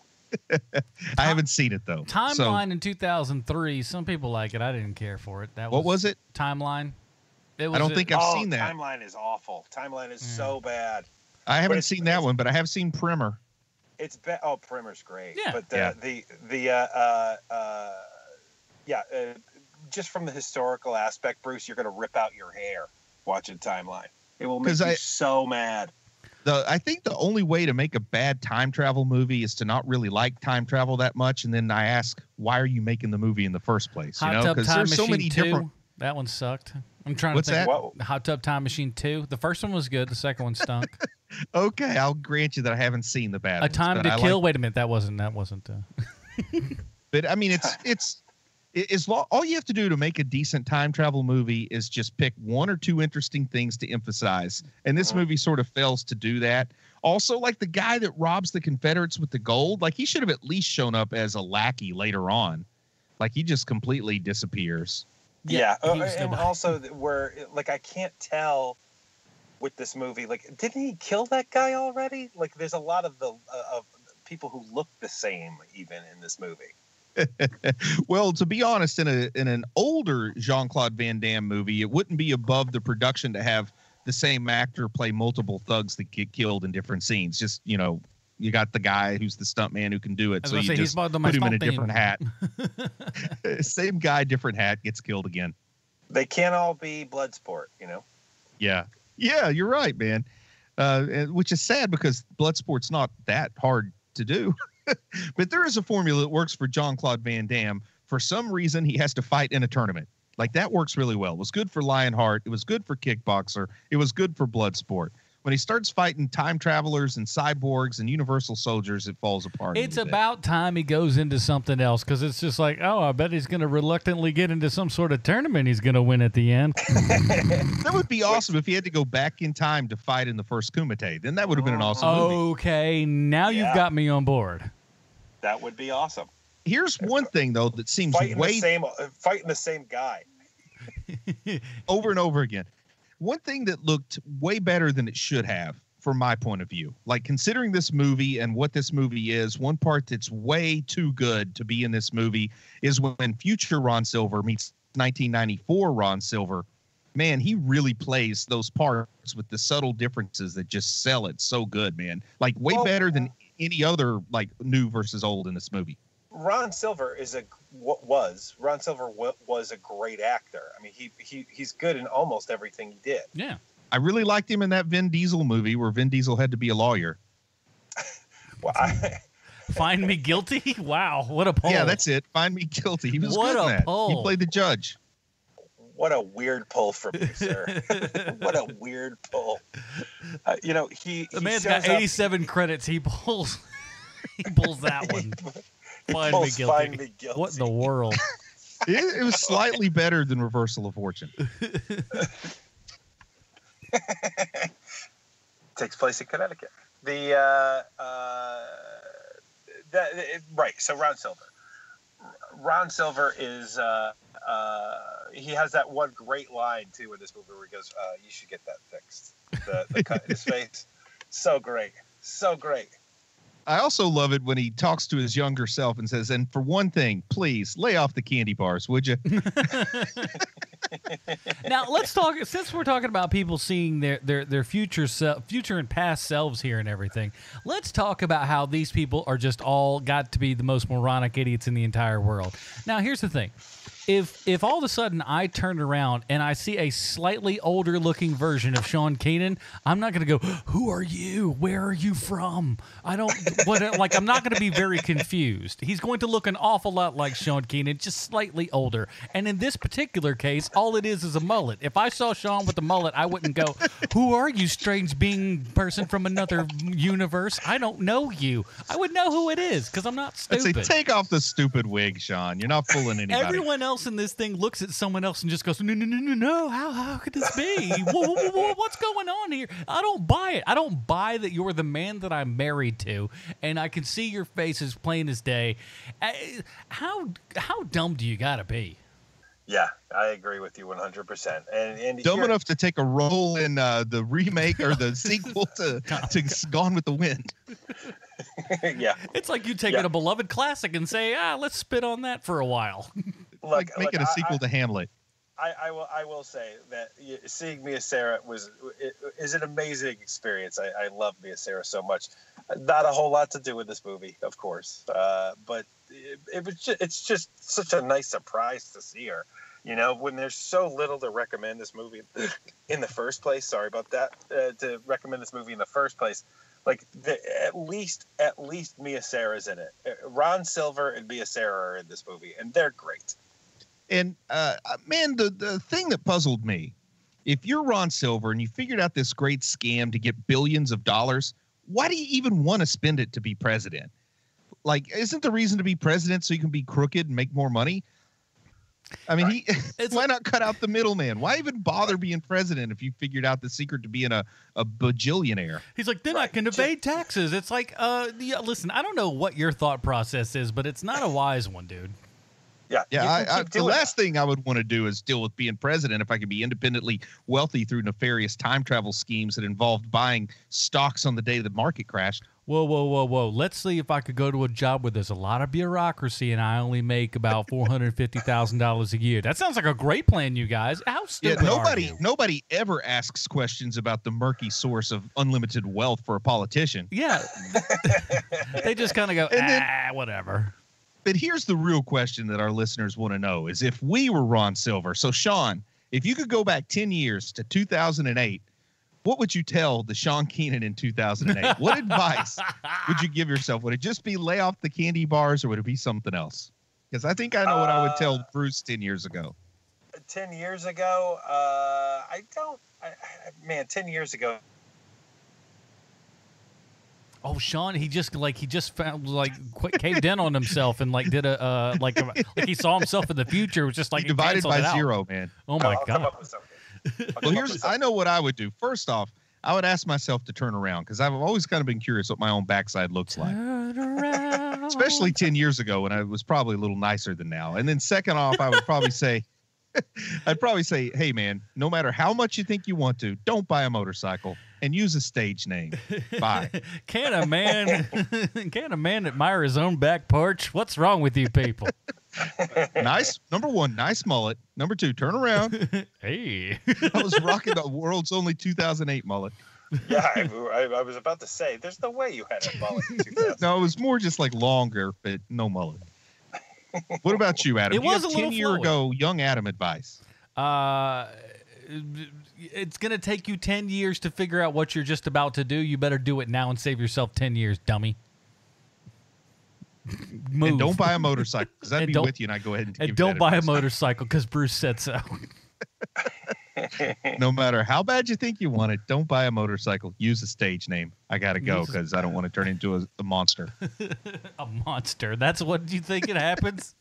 I haven't seen it, though. Timeline So, in two thousand three. Some people like it. I didn't care for it. That what was it? Timeline. It was I don't a- think I've oh, seen that. Timeline is awful. Timeline is Yeah. so bad. I haven't it's- seen that it's- one, but I have seen Primer. It's be- oh, Primer's great. Yeah. But the Yeah. the the uh, uh, uh, yeah, uh, just from the historical aspect, Bruce, you're gonna rip out your hair watching Timeline. It will make 'Cause you I- so mad. The I think the only way to make a bad time travel movie is to not really like time travel that much, and then I ask, why are you making the movie in the first place? You Hot know, Tub because Time there's so Machine many two. different. That one sucked. I'm trying What's to think. that? What? Hot Tub Time Machine two. The first one was good. The second one stunk. Okay, I'll grant you that I haven't seen the bad A ones, Time but to I Kill. like- Wait a minute. That wasn't. That wasn't. Uh, but I mean, it's it's it- as lo- all you have to do to make a decent time travel movie is just pick one or two interesting things to emphasize, and this Uh-huh. movie sort of fails to do that. Also, like the guy that robs the Confederates with the gold, like he should have at least shown up as a lackey later on. Like he just completely disappears. Yeah, he uh, was and nobody. also th- where like I can't tell with this movie. Like, didn't he kill that guy already? Like, there's a lot of the uh, of people who look the same even in this movie. Well, to be honest, in a in an older Jean-Claude Van Damme movie, it wouldn't be above the production to have the same actor play multiple thugs that get killed in different scenes. Just, you know, you got the guy who's the stuntman who can do it, so you say, just put him in a different hat. Same guy, different hat, gets killed again. They can't all be Bloodsport, you know? Yeah. Yeah, you're right, man. Uh, which is sad because Bloodsport's not that hard to do. But there is a formula that works for Jean-Claude Van Damme. For some reason, he has to fight in a tournament. Like, that works really well. It was good for Lionheart. It was good for Kickboxer. It was good for Bloodsport. When he starts fighting time travelers and cyborgs and universal soldiers, it falls apart. It's about time he goes into something else, because it's just like, oh, I bet he's going to reluctantly get into some sort of tournament he's going to win at the end. That would be awesome if he had to go back in time to fight in the first Kumite. Then that would have been an awesome movie. Okay, now Yeah. you've got me on board. That would be awesome. Here's one thing, though, that seems Fighting way the same, uh, fighting the same guy. over and over again. One thing that looked way better than it should have, from my point of view, like considering this movie and what this movie is, one part that's way too good to be in this movie is when future Ron Silver meets nineteen ninety-four Ron Silver. Man, he really plays those parts with the subtle differences that just sell it so good, man. Like way Well, better than any other like new versus old in this movie. Ron Silver is a what was Ron Silver wa- was a great actor. I mean, he he he's good in almost everything he did. Yeah. I really liked him in that Vin Diesel movie where Vin Diesel had to be a lawyer. Well, I, Find me guilty? Wow, what a poll. Yeah, that's it. Find me guilty. He was What good in a that. poll. He played the judge. what a weird pull from you, sir. What a weird pull. Uh, you know, he The he man's shows got eighty-seven up, credits. He pulls he pulls that one. he Find pulls me guilty. Find me guilty. What in the world? It, it was slightly better than Reversal of Fortune. Takes place in Connecticut. The uh, uh, that it, right. So Ron Silver. Ron Silver is uh, uh, he has that one great line too in this movie where he goes, uh, "You should get that fixed." The, the cut in his face, so great, so great. I also love it when he talks to his younger self and says, "And for one thing, please lay off the candy bars, would you?" Now let's talk. Since we're talking about people seeing their their their future self, future and past selves here and everything, let's talk about how these people are just all got to be the most moronic idiots in the entire world. Now, here's the thing: if if all of a sudden I turn around and I see a slightly older looking version of Sean Keenan, I'm not going to go, "Who are you? Where are you from?" I don't. What like I'm not going to be very confused. He's going to look an awful lot like Sean Keenan, just slightly older. And in this particular case, all it is is a mullet. If I saw Sean with a mullet, I wouldn't go, "Who are you, strange being person from another universe? I don't know you." I would know who it is because I'm not I'd say, stupid. take off the stupid wig, Sean. You're not fooling anybody. Everyone else in this thing looks at someone else and just goes, "No, no, no, no, no! How how could this be? Whoa, whoa, whoa, whoa, what's going on here?" I don't buy it. I don't buy that you're the man that I'm married to, and I can see your face as plain as day. Uh, How how dumb do you gotta be? Yeah, I agree with you one hundred percent. And and Dumb here- enough to take a role in uh, the remake or the sequel to, to Gone with the Wind. yeah, It's like you taking Yeah. a beloved classic and say, "Ah, let's spit on that for a while." Like Look, making look, a I- sequel I, to Hamlet. I, I will. I will say that y- seeing Mia Sarah was it, is an amazing experience. I, I love Mia Sarah so much. Not a whole lot to do with this movie, of course, uh, but it, it was. Just, it's just such a nice surprise to see her. You know, when there's so little to recommend this movie in the first place. Sorry about that. Uh, to recommend this movie in the first place, like the, at least at least Mia Sarah's in it. Uh, Ron Silver and Mia Sarah are in this movie, and they're great. And uh, man, the, the thing that puzzled me, if you're Ron Silver and you figured out this great scam to get billions of dollars, why do you even want to spend it to be president? Like, isn't the reason to be president so you can be crooked and make more money? I mean, he, why not cut out the middleman? Why even bother being president if you figured out the secret to being a, a bajillionaire? He's like, then I can evade taxes. It's like, uh, yeah, listen, I don't know what your thought process is, but it's not a wise one, dude. Yeah, yeah. I, I, the last that. thing I would want to do is deal with being president if I could be independently wealthy through nefarious time travel schemes that involved buying stocks on the day the market crashed. Whoa, whoa, whoa, whoa. Let's see if I could go to a job where there's a lot of bureaucracy and I only make about four hundred fifty thousand dollars a year. That sounds like a great plan, you guys. How stupid yeah, nobody, are you? Nobody ever asks questions about the murky source of unlimited wealth for a politician. Yeah. They just kind of go, and ah, then, whatever. But here's the real question that our listeners want to know is if we were Ron Silver. So, Sean, if you could go back ten years to two thousand eight, what would you tell the Sean Keenan in two thousand eight? What advice would you give yourself? Would it just be lay off the candy bars or would it be something else? Because I think I know uh, what I would tell Bruce ten years ago. ten years ago? Uh, I don't, I, I, man, ten years ago. Oh, Sean, he just like he just found like quit, caved in on himself and like did a uh, like a, like he saw himself in the future. It was just like he divided by zero, man. Oh my I'll god. Come up with something. Well, here's I know what I would do. First off, I would ask myself to turn around because I've always kind of been curious what my own backside looks like. Turn around. Especially ten years ago when I was probably a little nicer than now. And then second off, I would probably say, I'd probably say, hey, man, no matter how much you think you want to, don't buy a motorcycle and use a stage name. Bye. Can a man, can a man admire his own back porch? What's wrong with you people? Nice. Number one, nice mullet. Number two, turn around. Hey. I was rocking the world's only two thousand eight mullet. Yeah, I, I, I was about to say, there's no way you had a mullet in two thousand. No, it was more just like longer, but no mullet. What about you, Adam? It Do you was have a little ten year flowy. ago young Adam advice? Uh, it's going to take you ten years to figure out what you're just about to do. You better do it now and save yourself ten years, dummy. Move. And don't buy a motorcycle because I'd And be don't- with you and I'd go ahead and, And give you don't that buy a advice. motorcycle because Bruce said so. No matter how bad you think you want it, don't buy a motorcycle. Use a stage name. I got to go Use- because I don't want to turn into a, a monster. A monster. That's what you think it happens?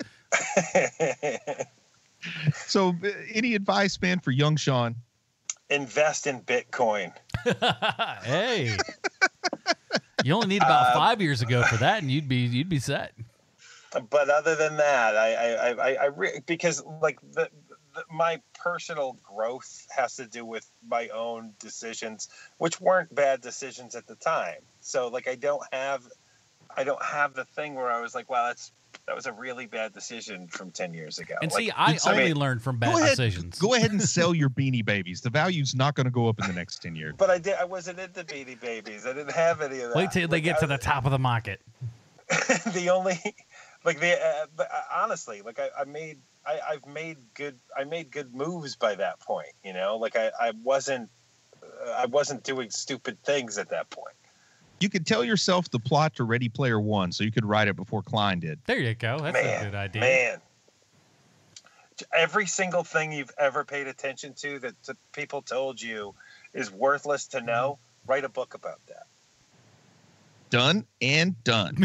So, uh, any advice, man, for young Sean? Invest in Bitcoin. Hey. You only need about Uh, five years ago for that, and you'd be you'd be set. But other than that, I, I, I, I re- because like the, the, my personal growth has to do with my own decisions, which weren't bad decisions at the time. So like, I don't have, I don't have the thing where I was like, wow, that's, that was a really bad decision from ten years ago. And like, see, I it's- I only mean, learned from Go bad ahead, decisions. go ahead and sell your Beanie Babies. The value's not going to go up in the next ten years. But I did. I wasn't into Beanie Babies. I didn't have any of that. Wait till they Like, get I to the was- top of the market. the only, like the, uh, but, uh, honestly, like I, I made, I, I've made good, I made good moves by that point. You know, like I, I wasn't, uh, I wasn't doing stupid things at that point. You could tell yourself the plot to Ready Player One, so you could write it before Klein did. There you go. That's man, a good idea. Man, every single thing you've ever paid attention to that t- people told you is worthless to know, write a book about that. Done and done.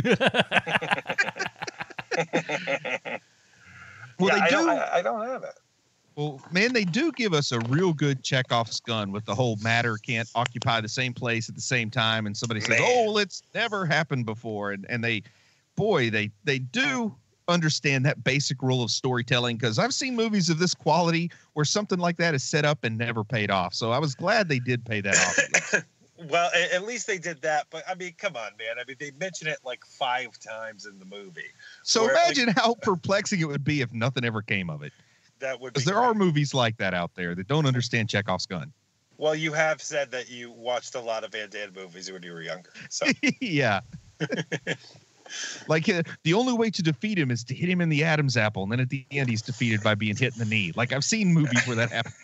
Well, yeah, they I do. Don't, I, I don't have it. Well, man, they do give us a real good Chekhov's gun with the whole matter can't occupy the same place at the same time, and somebody says, Man. "Oh, well, it's never happened before," and and they, boy, they they do understand that basic rule of storytelling because I've seen movies of this quality where something like that is set up and never paid off. So I was glad they did pay that off. Well, a- at least they did that. But I mean, come on, man. I mean, they mention it like five times in the movie. So Where, imagine like, how perplexing it would be if nothing ever came of it. that would be Because there great. are movies like that out there that don't understand Chekhov's gun. Well, you have said that you watched a lot of Van Damme movies when you were younger. So Yeah. Like uh, the only way to defeat him is to hit him in the Adam's apple, and then at the end he's defeated by being hit in the knee. Like I've seen movies where that happens.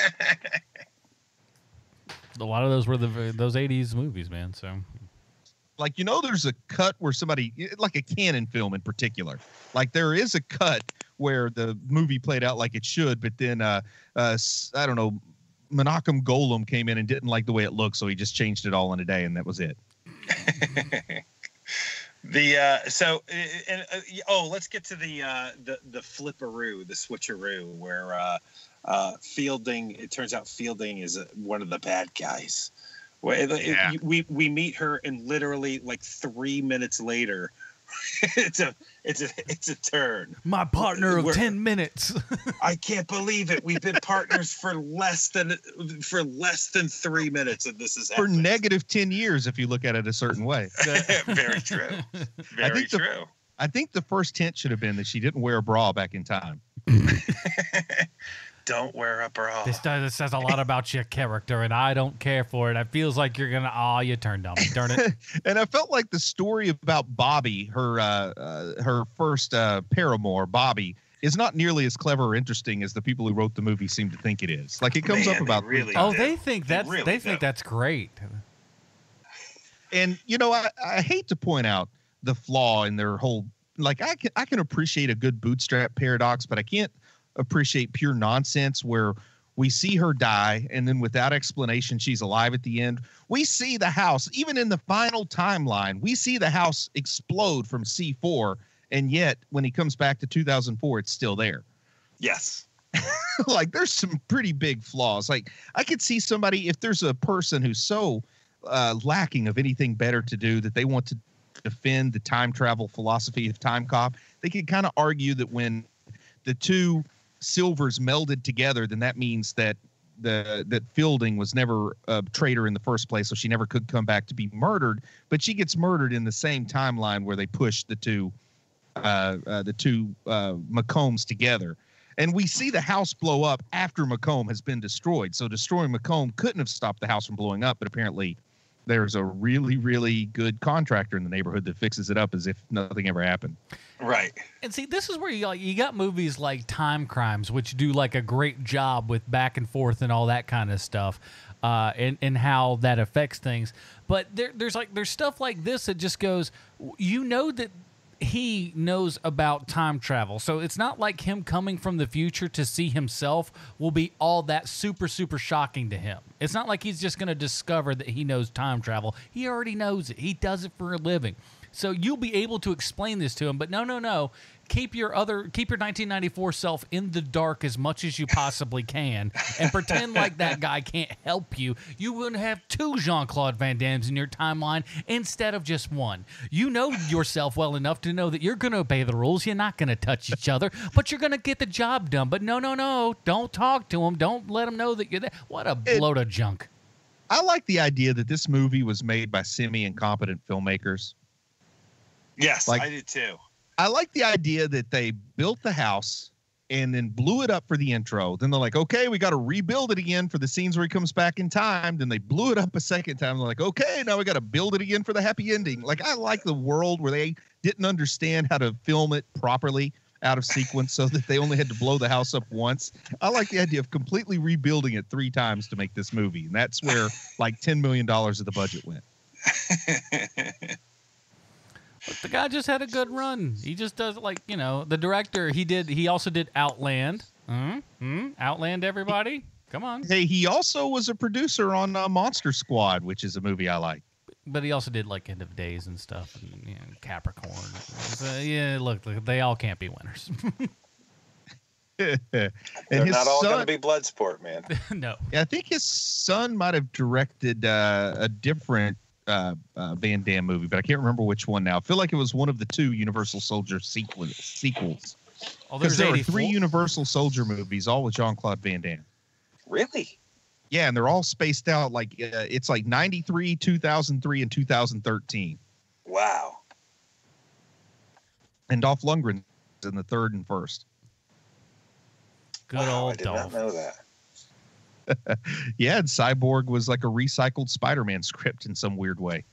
A lot of those were the those eighties movies, man. So Like, you know, there's a cut where somebody, like a Canon film in particular, like there is a cut where the movie played out like it should, but then uh, uh s- I don't know, Menachem Golem came in and didn't like the way it looked, so he just changed it all in a day, and that was it. the uh, so uh, and uh, oh, let's get to the uh, the the flipperoo, the switcheroo, where uh, uh, Fielding. It turns out Fielding is uh, one of the bad guys. Well, it- it- Yeah. we we meet her, and literally like three minutes later, it's a it's a it's a turn. My partner of We're, ten minutes. I can't believe it. We've been partners for less than for less than three minutes, and this is for negative ten years if you look at it a certain way. Very true. Very I think the, true. I think the first hint should have been that she didn't wear a bra back in time. Don't wear a bra. This, does, this says a lot about your character, and I don't care for it. It feels like you're gonna. Oh, you turned on me. Darn it. And I felt like the story about Bobby, her uh, uh, her first uh, paramour, Bobby, is not nearly as clever or interesting as the people who wrote the movie seem to think it is. Like it comes Man, up about. Really oh, do. they think that's they, really they think do. that's great. And you know, I, I hate to point out the flaw in their whole. Like I can I can appreciate a good bootstrap paradox, but I can't appreciate pure nonsense where we see her die and then without explanation she's alive at the end. We see the house, even in the final timeline, we see the house explode from C four, and yet when he comes back to two thousand four, it's still there. Yes. Like there's some pretty big flaws. Like I could see somebody, if there's a person who's so uh, lacking of anything better to do that they want to defend the time travel philosophy of Timecop, they could kind of argue that when the two silvers melded together, then that means that the that Fielding was never a traitor in the first place, so she never could come back to be murdered. But she gets murdered in the same timeline where they push the two uh, uh, the two uh, McCombs together. And we see the house blow up after McComb has been destroyed. So destroying McComb couldn't have stopped the house from blowing up, but apparently there's a really, really good contractor in the neighborhood that fixes it up as if nothing ever happened. Right. And see, this is where you, you got movies like Time Crimes, which do like a great job with back and forth and all that kind of stuff, uh, and, and how that affects things. But there, there's like there's stuff like this that just goes, you know that he knows about time travel. So it's not like him coming from the future to see himself will be all that super, super shocking to him. It's not like he's just going to discover that he knows time travel. He already knows it. He does it for a living. So you'll be able to explain this to him, but no, no, no. Keep your other, keep your nineteen ninety-four self in the dark as much as you possibly can, and pretend like that guy can't help you. You wouldn't have two Jean-Claude Van Dammes in your timeline instead of just one. You know yourself well enough to know that you're going to obey the rules. You're not going to touch each other, but you're going to get the job done. But no, no, no. Don't talk to him. Don't let him know that you're there. What a It, load of junk. I like the idea that this movie was made by semi-incompetent filmmakers. Yes, like, I did too. I like the idea that they built the house and then blew it up for the intro. Then they're like, okay, we got to rebuild it again for the scenes where he comes back in time. Then they blew it up a second time. They're like, okay, now we got to build it again for the happy ending. Like, I like the world where they didn't understand how to film it properly out of sequence so that they only had to blow the house up once. I like the idea of completely rebuilding it three times to make this movie. And that's where like ten million dollars of the budget went. But the guy just had a good run. He just does, like, you know, the director, he did, he also did Outland. Mm-hmm. Outland, everybody. Come on. Hey, he also was a producer on uh, Monster Squad, which is a movie I like. But he also did, like, End of Days and stuff, and, you know, Capricorn. So, yeah, look, look, they all can't be winners. and They're his not all son, going to be Bloodsport, man. No. Yeah, I think his son might have directed uh, a different uh, uh, Van Damme movie, but I can't remember which one now. I feel like it was one of the two Universal Soldier sequels. sequels. Oh, Because there's there are eighty-four. three Universal Soldier movies, all with Jean-Claude Van Damme. Really? Yeah, and they're all spaced out like uh, it's like ninety-three, two thousand three, and two thousand thirteen. Wow. And Dolph Lundgren's in the third and first. Good wow, old I did Dolph. not know that. Yeah, and Cyborg was like a recycled Spider-Man script in some weird way.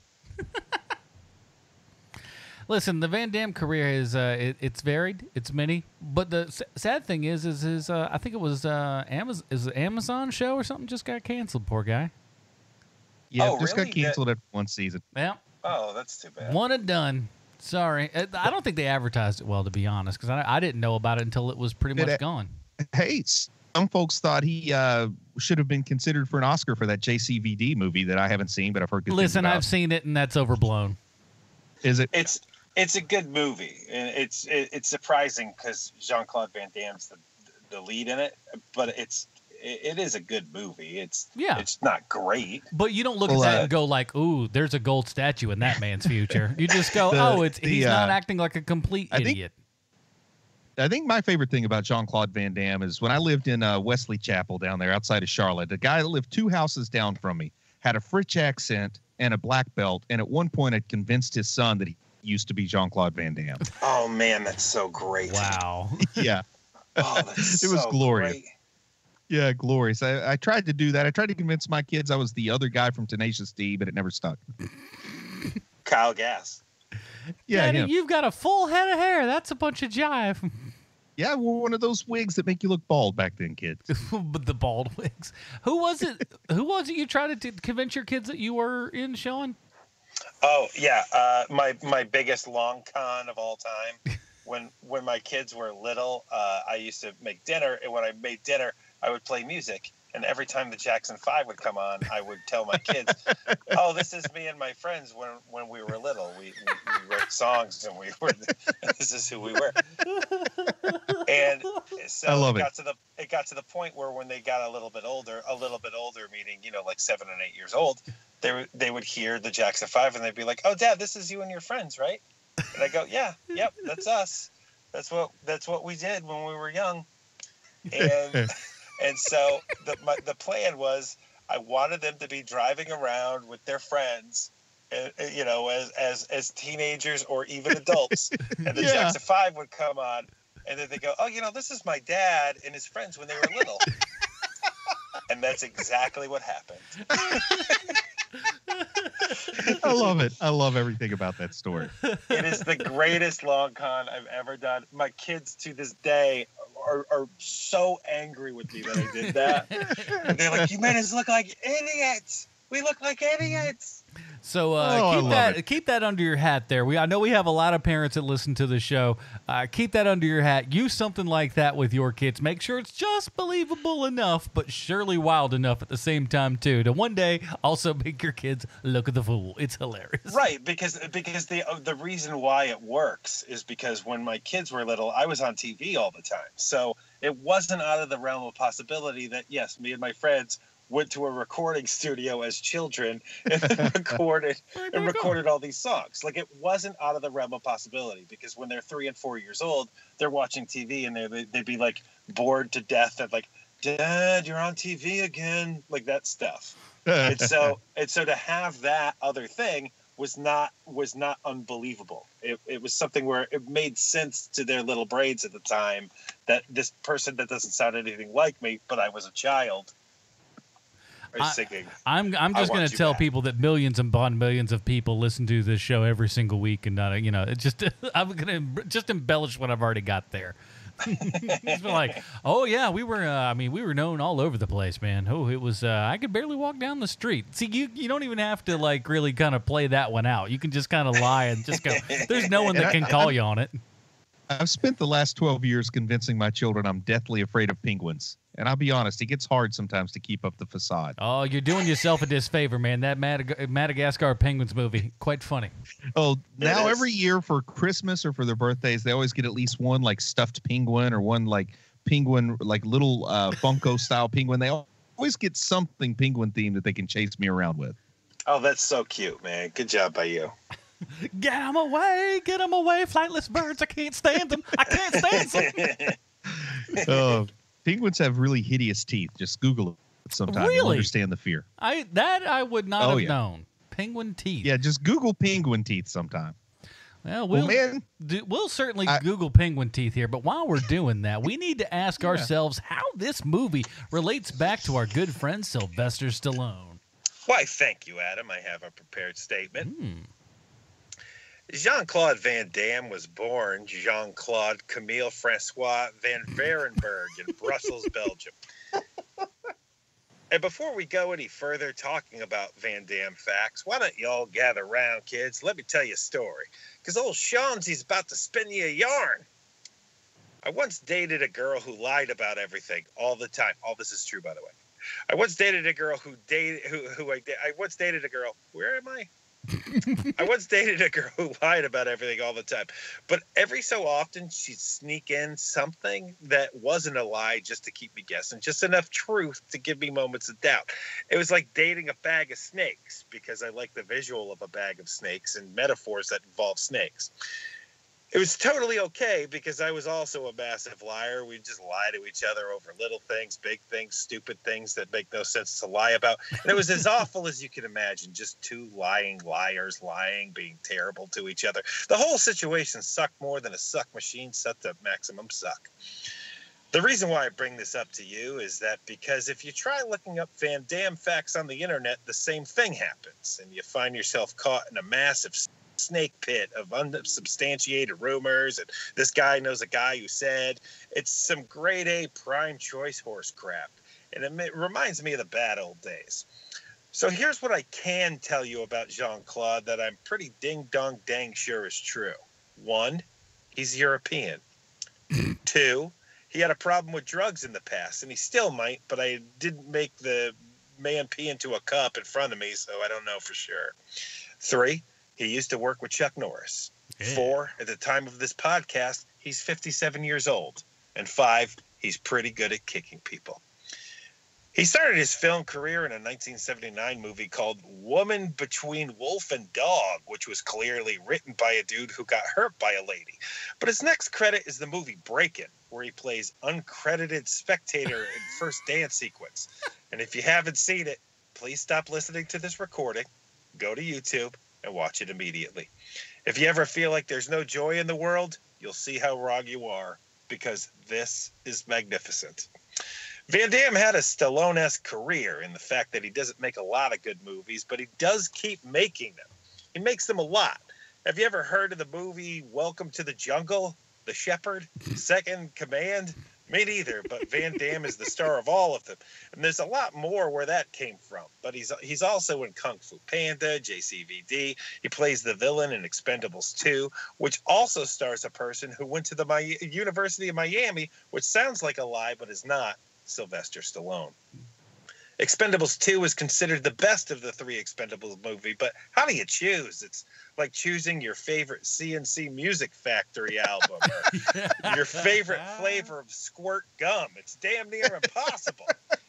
Listen, the Van Damme career is uh, it, it's varied, it's many, but the s- sad thing is, is his uh, I think it was uh, Amazon, is it Amazon show or something just got canceled. Poor guy. Yeah, Oh, it just really? got canceled after one season. Yeah, Oh, that's too bad. one and done. Sorry, I I don't think they advertised it well, to be honest, because I, I didn't know about it until it was pretty Did much it- gone. Hey, some folks thought he uh, should have been considered for an Oscar for that J C V D movie that I haven't seen, but I've heard good things Listen, about. I've seen it, and that's overblown. Is it? It's it's a good movie, and it's it, it's surprising because Jean-Claude Van Damme's the the lead in it, but it's it, it is a good movie. It's yeah, it's not great, but you don't look well, at that uh, and go like, "Ooh, there's a gold statue in that man's future." You just go, the, "Oh, it's the, he's uh, not acting like a complete I think, idiot." I think my favorite thing about Jean-Claude Van Damme is when I lived in uh, Wesley Chapel down there outside of Charlotte. The guy that lived two houses down from me had a French accent and a black belt, and at one point had convinced his son that he used to be Jean-Claude Van Damme. Oh man, that's so great! Wow. Yeah. Oh, that's it was so glorious. Great. Yeah, glorious. I, I tried to do that. I tried to convince my kids I was the other guy from Tenacious D, but it never stuck. Kyle Gass. Yeah, Daddy, him. you've got a full head of hair. That's a bunch of jive. Yeah, I wore one of those wigs that make you look bald back then, kids. But the bald wigs. Who was it? Who was it you tried to t- convince your kids that you were in showing? Oh yeah, uh, my my biggest long con of all time. When when my kids were little, uh, I used to make dinner, and when I made dinner, I would play music. And every time the Jackson Five would come on, I would tell my kids, "Oh, this is me and my friends when when we were little. We we, we wrote songs, and we were this is who we were." And so I love it it. got to the it got to the point where when they got a little bit older, a little bit older, meaning you know like seven and eight years old, they would they would hear the Jackson Five, and they'd be like, "Oh, Dad, this is you and your friends, right?" And I go, "Yeah, yep, that's us. That's what that's what we did when we were young." And and so the my, the plan was I wanted them to be driving around with their friends, uh, you know, as as as teenagers or even adults, and the Yeah. Jackson Five would come on, and then they go, "Oh, you know, this is my dad and his friends when they were little," and that's exactly what happened. I love it. I love everything about that story. It is the greatest long con I've ever done. My kids to this day are, are so angry with me that I did that. And they're like, "You made us look like idiots. We look like idiots." So uh, Oh, I keep love that it. keep that under your hat there. We I know we have a lot of parents that listen to the show. Uh, keep that under your hat. Use something like that with your kids. Make sure it's just believable enough, but surely wild enough at the same time too. To one day also make your kids look at the fool. It's hilarious. Right, because because the uh, the reason why it works is because when my kids were little, I was on T V all the time. So it wasn't out of the realm of possibility that yes, me and my friends went to a recording studio as children and recorded and recorded all these songs. Like it wasn't out of the realm of possibility because when they're three and four years old, they're watching T V and they they'd be like bored to death of like, "Dad, you're on T V again," like that stuff. And so and so to have that other thing was not was not unbelievable. It it was something where it made sense to their little brains at the time that this person that doesn't sound anything like me, but I was a child. I, singing, I'm I'm just I going Want to You tell Back. people that millions and upon millions of people listen to this show every single week, and not you know it just I'm going to just embellish what I've already got there. It's been like, oh yeah, we were. Uh, I mean, we were known all over the place, man. Oh, it was. Uh, I could barely walk down the street. See, you you don't even have to like really kind of play that one out. You can just kind of lie and just go. There's no one that can call you on it. I've spent the last twelve years convincing my children I'm deathly afraid of penguins. And I'll be honest, it gets hard sometimes to keep up the facade. Oh, you're doing yourself a disfavor, man. That Madag- Madagascar Penguins movie, quite funny. Oh, now is. every year for Christmas or for their birthdays, they always get at least one like stuffed penguin or one like penguin, like little uh, Funko style penguin. They always get something penguin themed that they can chase me around with. Oh, that's so cute, man. Good job by you. Get them away, get them away, flightless birds. I can't stand them. I can't stand them. Uh, penguins have really hideous teeth. Just Google it sometime. You'll Really? understand the fear. I that I would not Oh, have yeah. known. Penguin teeth. Yeah, just Google penguin teeth sometime. Well, Well, we'll, man, do, we'll certainly I- Google penguin teeth here, but while we're doing that, we need to ask ourselves how this movie relates back to our good friend Sylvester Stallone. Why, thank you, Adam. I have a prepared statement. Hmm. Jean-Claude Van Damme was born Jean-Claude Camille Francois Van Varenberg in Brussels, Belgium. And before we go any further talking about Van Damme facts, why don't you all gather around, kids? Let me tell you a story. Because old Seansy's about to spin you a yarn. I once dated a girl who lied about everything all the time. All this is true, by the way. I once dated a girl who dated who who I, I once dated a girl. Where am I? I once dated a girl who lied about everything all the time, but every so often she'd sneak in something that wasn't a lie just to keep me guessing, just enough truth to give me moments of doubt. It was like dating a bag of snakes, because I like the visual of a bag of snakes and metaphors that involve snakes. It was totally okay because I was also a massive liar. We just lie to each other over little things, big things, stupid things that make no sense to lie about. And it was as awful as you can imagine, just two lying liars lying, being terrible to each other. The whole situation sucked more than a suck machine set to maximum suck. The reason why I bring this up to you is that because if you try looking up Van Damme facts on the internet, the same thing happens, and you find yourself caught in a massive snake pit of unsubstantiated rumors, and this guy knows a guy who said. It's some grade A prime choice horse crap, and it, it reminds me of the bad old days. So here's what I can tell you about Jean-Claude that I'm pretty ding-dong dang sure is true. One, he's European. Two, he had a problem with drugs in the past, and he still might, but I didn't make the man pee into a cup in front of me, so I don't know for sure. Three, he used to work with Chuck Norris. Yeah. Four, at the time of this podcast, he's fifty-seven years old. And five, he's pretty good at kicking people. He started his film career in a nineteen seventy-nine movie called Woman Between Wolf and Dog, which was clearly written by a dude who got hurt by a lady. But his next credit is the movie Breakin', where he plays uncredited spectator in first dance sequence. And if you haven't seen it, please stop listening to this recording, go to YouTube, and watch it immediately. If you ever feel like there's no joy in the world, you'll see how wrong you are, because this is magnificent. Van Damme had a Stallone-esque career in the fact that he doesn't make a lot of good movies, but he does keep making them. He makes them a lot. Have you ever heard of the movie Welcome to the Jungle? The Shepherd? Second Command? Me neither, but Van Damme is the star of all of them. And there's a lot more where that came from. But he's he's also in Kung Fu Panda, J C V D. He plays the villain in Expendables two, which also stars a person who went to the Mi- University of Miami, which sounds like a lie, but is not, Sylvester Stallone. Expendables two is considered the best of the three Expendables movie, but how do you choose? It's like choosing your favorite C N C Music Factory album or your favorite flavor of squirt gum. It's damn near impossible.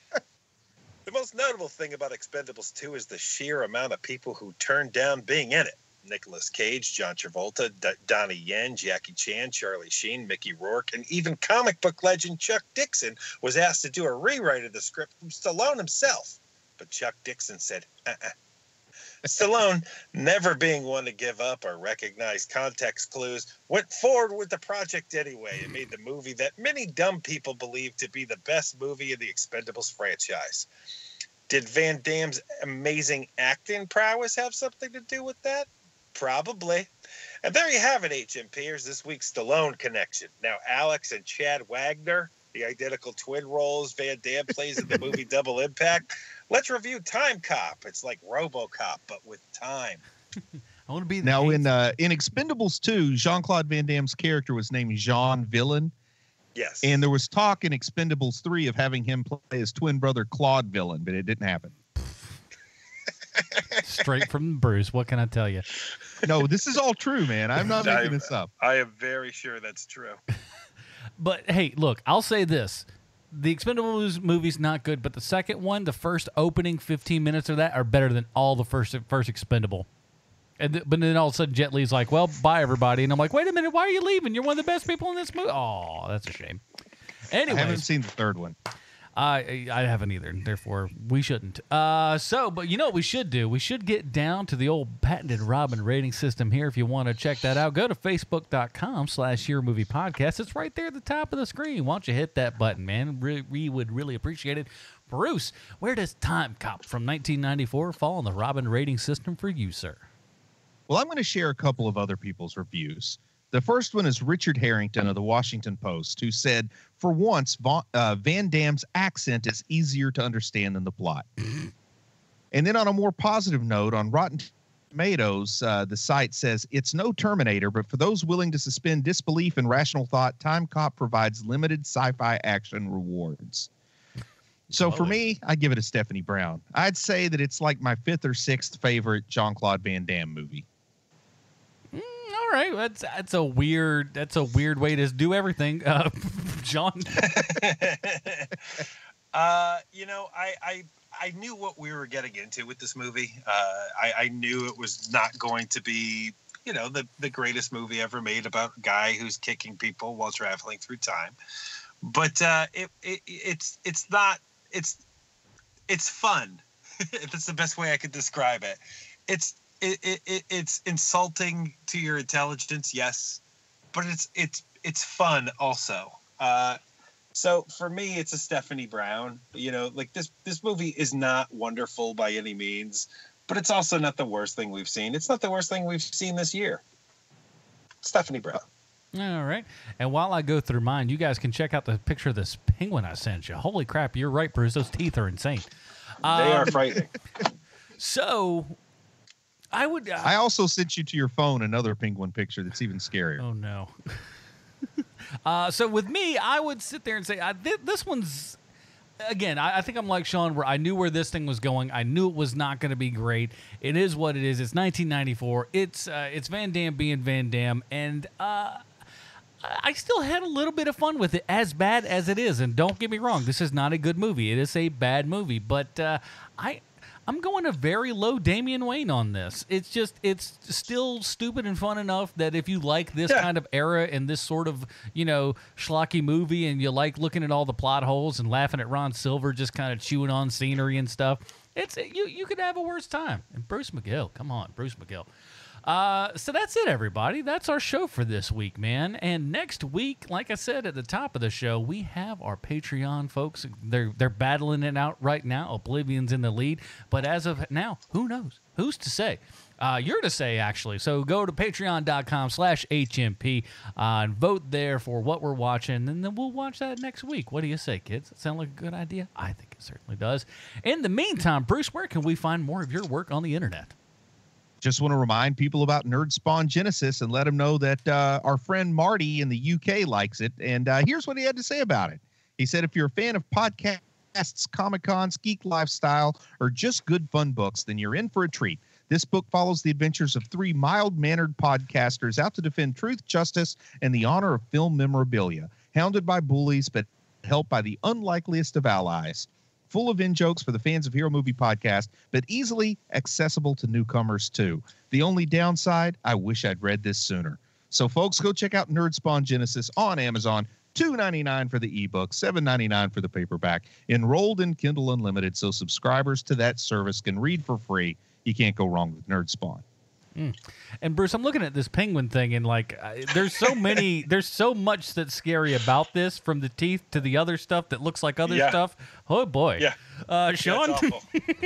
The most notable thing about Expendables two is the sheer amount of people who turned down being in it. Nicolas Cage, John Travolta, D- Donnie Yen, Jackie Chan, Charlie Sheen, Mickey Rourke, and even comic book legend Chuck Dixon was asked to do a rewrite of the script from Stallone himself. But Chuck Dixon said, uh-uh. Stallone, never being one to give up or recognize context clues, went forward with the project anyway and made the movie that many dumb people believe to be the best movie in the Expendables franchise. Did Van Damme's amazing acting prowess have something to do with that? Probably. And there you have it, H M Pers, this week's Stallone connection. Now, Alex and Chad Wagner, the identical twin roles Van Damme plays in the movie Double Impact. Let's review Timecop. It's like RoboCop, but with time. I want to be the now in uh, in Expendables two, Jean-Claude Van Damme's character was named Jean Villain. Yes. And there was talk in Expendables three of having him play his twin brother Claude Villain, but it didn't happen. Straight from Bruce. What can I tell you? No, this is all true, man. I'm not making I'm, this up. I am very sure that's true. But hey, look, I'll say this. The Expendables movie's not good, but the second one, the first opening fifteen minutes of that are better than all the first first Expendable. And th- but then all of a sudden Jet Li's like, well, bye, everybody. And I'm like, wait a minute, why are you leaving? You're one of the best people in this movie. Oh, that's a shame. Anyways, I haven't seen the third one. I I haven't either, therefore we shouldn't. Uh, so, but you know what we should do? We should get down to the old patented Robin rating system here. If you want to check that out, go to facebook.com slash Your Movie Podcast. It's right there at the top of the screen. Why don't you hit that button, man? Re- we would really appreciate it. Bruce, where does Timecop from nineteen ninety-four fall on the Robin rating system for you, sir? Well, I'm going to share a couple of other people's reviews. The first one is Richard Harrington of the Washington Post, who said, for once, Va- uh, Van Damme's accent is easier to understand than the plot. And then on a more positive note, on Rotten Tomatoes, uh, the site says, it's no Terminator, but for those willing to suspend disbelief and rational thought, Timecop provides limited sci-fi action rewards. So Love for it. me, I give it a Stephanie Brown. I'd say that it's like my fifth or sixth favorite Jean-Claude Van Damme movie. Mm, all right, that's that's a weird that's a weird way to do everything, uh, John. uh, you know, I, I I knew what we were getting into with this movie. Uh, I, I knew it was not going to be, you know, the the greatest movie ever made about a guy who's kicking people while traveling through time. But uh, it, it it's it's not it's it's fun. That's the best way I could describe it. It's it, it, it it's insulting to your intelligence, yes, but it's it's it's fun also. Uh, so for me, it's a Stephanie Brown. You know, like this this movie is not wonderful by any means, but it's also not the worst thing we've seen. It's not the worst thing we've seen this year. Stephanie Brown. All right. And while I go through mine, you guys can check out the picture of this penguin I sent you. Holy crap, you're right, Bruce. Those teeth are insane. They um, are frightening. So, I would... Uh, I also sent you to your phone another penguin picture that's even scarier. Oh, no. uh, so, with me, I would sit there and say, I, th- this one's... Again, I, I think I'm like Sean, where I knew where this thing was going. I knew it was not going to be great. It is what it is. It's nineteen ninety-four. It's uh, it's Van Damme being Van Damme, and uh, I still had a little bit of fun with it, as bad as it is. And don't get me wrong, this is not a good movie. It is a bad movie, but uh, I. I'm going a very low Damian Wayne on this. It's just, it's still stupid and fun enough that if you like this Yeah. kind of era and this sort of, you know, schlocky movie and you like looking at all the plot holes and laughing at Ron Silver just kind of chewing on scenery and stuff, it's you you could have a worse time. And Bruce McGill, come on, Bruce McGill. Uh, so that's it, everybody. That's our show for this week, man. And next week, like I said at the top of the show, we have our Patreon folks. They're they're battling it out right now. Oblivion's in the lead, but as of now, who knows? Who's to say? Uh, you're to say, actually. So go to patreon.com slash HMP uh, and vote there for what we're watching, and then we'll watch that next week. What do you say, kids? That sound like a good idea? I think it certainly does. In the meantime, Bruce, where can we find more of your work on the internet? Just want to remind people about Nerdspawn Genesis and let them know that uh, our friend Marty in the U K likes it. And uh, here's what he had to say about it. He said, if you're a fan of podcasts, Comic-Cons, geek lifestyle, or just good fun books, then you're in for a treat. This book follows the adventures of three mild-mannered podcasters out to defend truth, justice, and the honor of film memorabilia, hounded by bullies but helped by the unlikeliest of allies. Full of in-jokes for the fans of Hero Movie Podcast, but easily accessible to newcomers, too. The only downside, I wish I'd read this sooner. So, folks, go check out Nerdspawn Genesis on Amazon. two dollars and ninety-nine cents for the ebook, seven dollars and ninety-nine cents for the paperback. Enrolled in Kindle Unlimited, so subscribers to that service can read for free. You can't go wrong with Nerdspawn. Mm. And Bruce, I'm looking at this penguin thing, and like, uh, there's so many, there's so much that's scary about this, from the teeth to the other stuff that looks like other Yeah. stuff. Oh boy, Yeah, uh, Sean. Yeah, it's awful.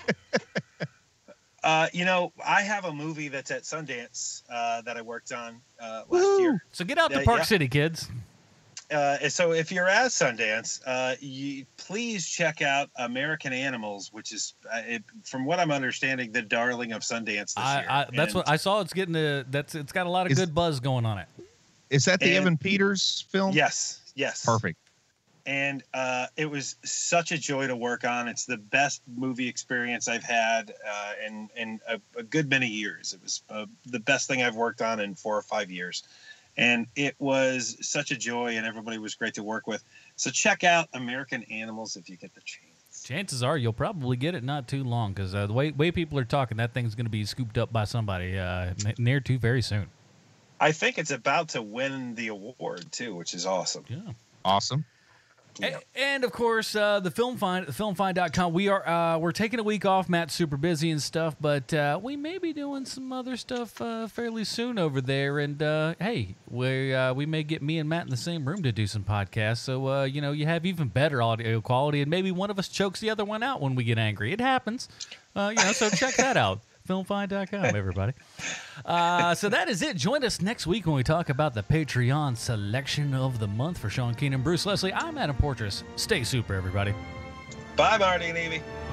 uh, you know, I have a movie that's at Sundance uh, that I worked on uh, last Woo! year. So get out to Uh, Park yeah. City, kids. Uh, and so if you're at Sundance, uh, you, please check out American Animals, which is, uh, it, from what I'm understanding, the darling of Sundance this I, year. I, that's And- what I saw. It's getting a, that's it's got a lot of Is- good buzz going on it. Is that the And- Evan Peters film? Yes, yes. Perfect. And uh, it was such a joy to work on. It's the best movie experience I've had uh, in, in a, a good many years. It was uh, the best thing I've worked on in four or five years. And it was such a joy, and everybody was great to work with. So check out American Animals if you get the chance. Chances are you'll probably get it not too long, because uh, the way way people are talking, that thing's going to be scooped up by somebody uh, n- near to very soon. I think it's about to win the award, too, which is awesome. Yeah. Awesome. Yeah. A- And of course, uh, the Film Find, film find dot com. We are uh, we're taking a week off. Matt's super busy and stuff, but uh, we may be doing some other stuff uh, fairly soon over there. And uh, hey, we uh, we may get me and Matt in the same room to do some podcasts. So uh, you know, you have even better audio quality, and maybe one of us chokes the other one out when we get angry. It happens. Uh, you know, so check that out. film find dot com, everybody. Uh, so that is it. Join us next week when we talk about the Patreon selection of the month. For Sean Keenan, Bruce Leslie, I'm Adam Portrais. Stay super, everybody. Bye, Marty and Evie.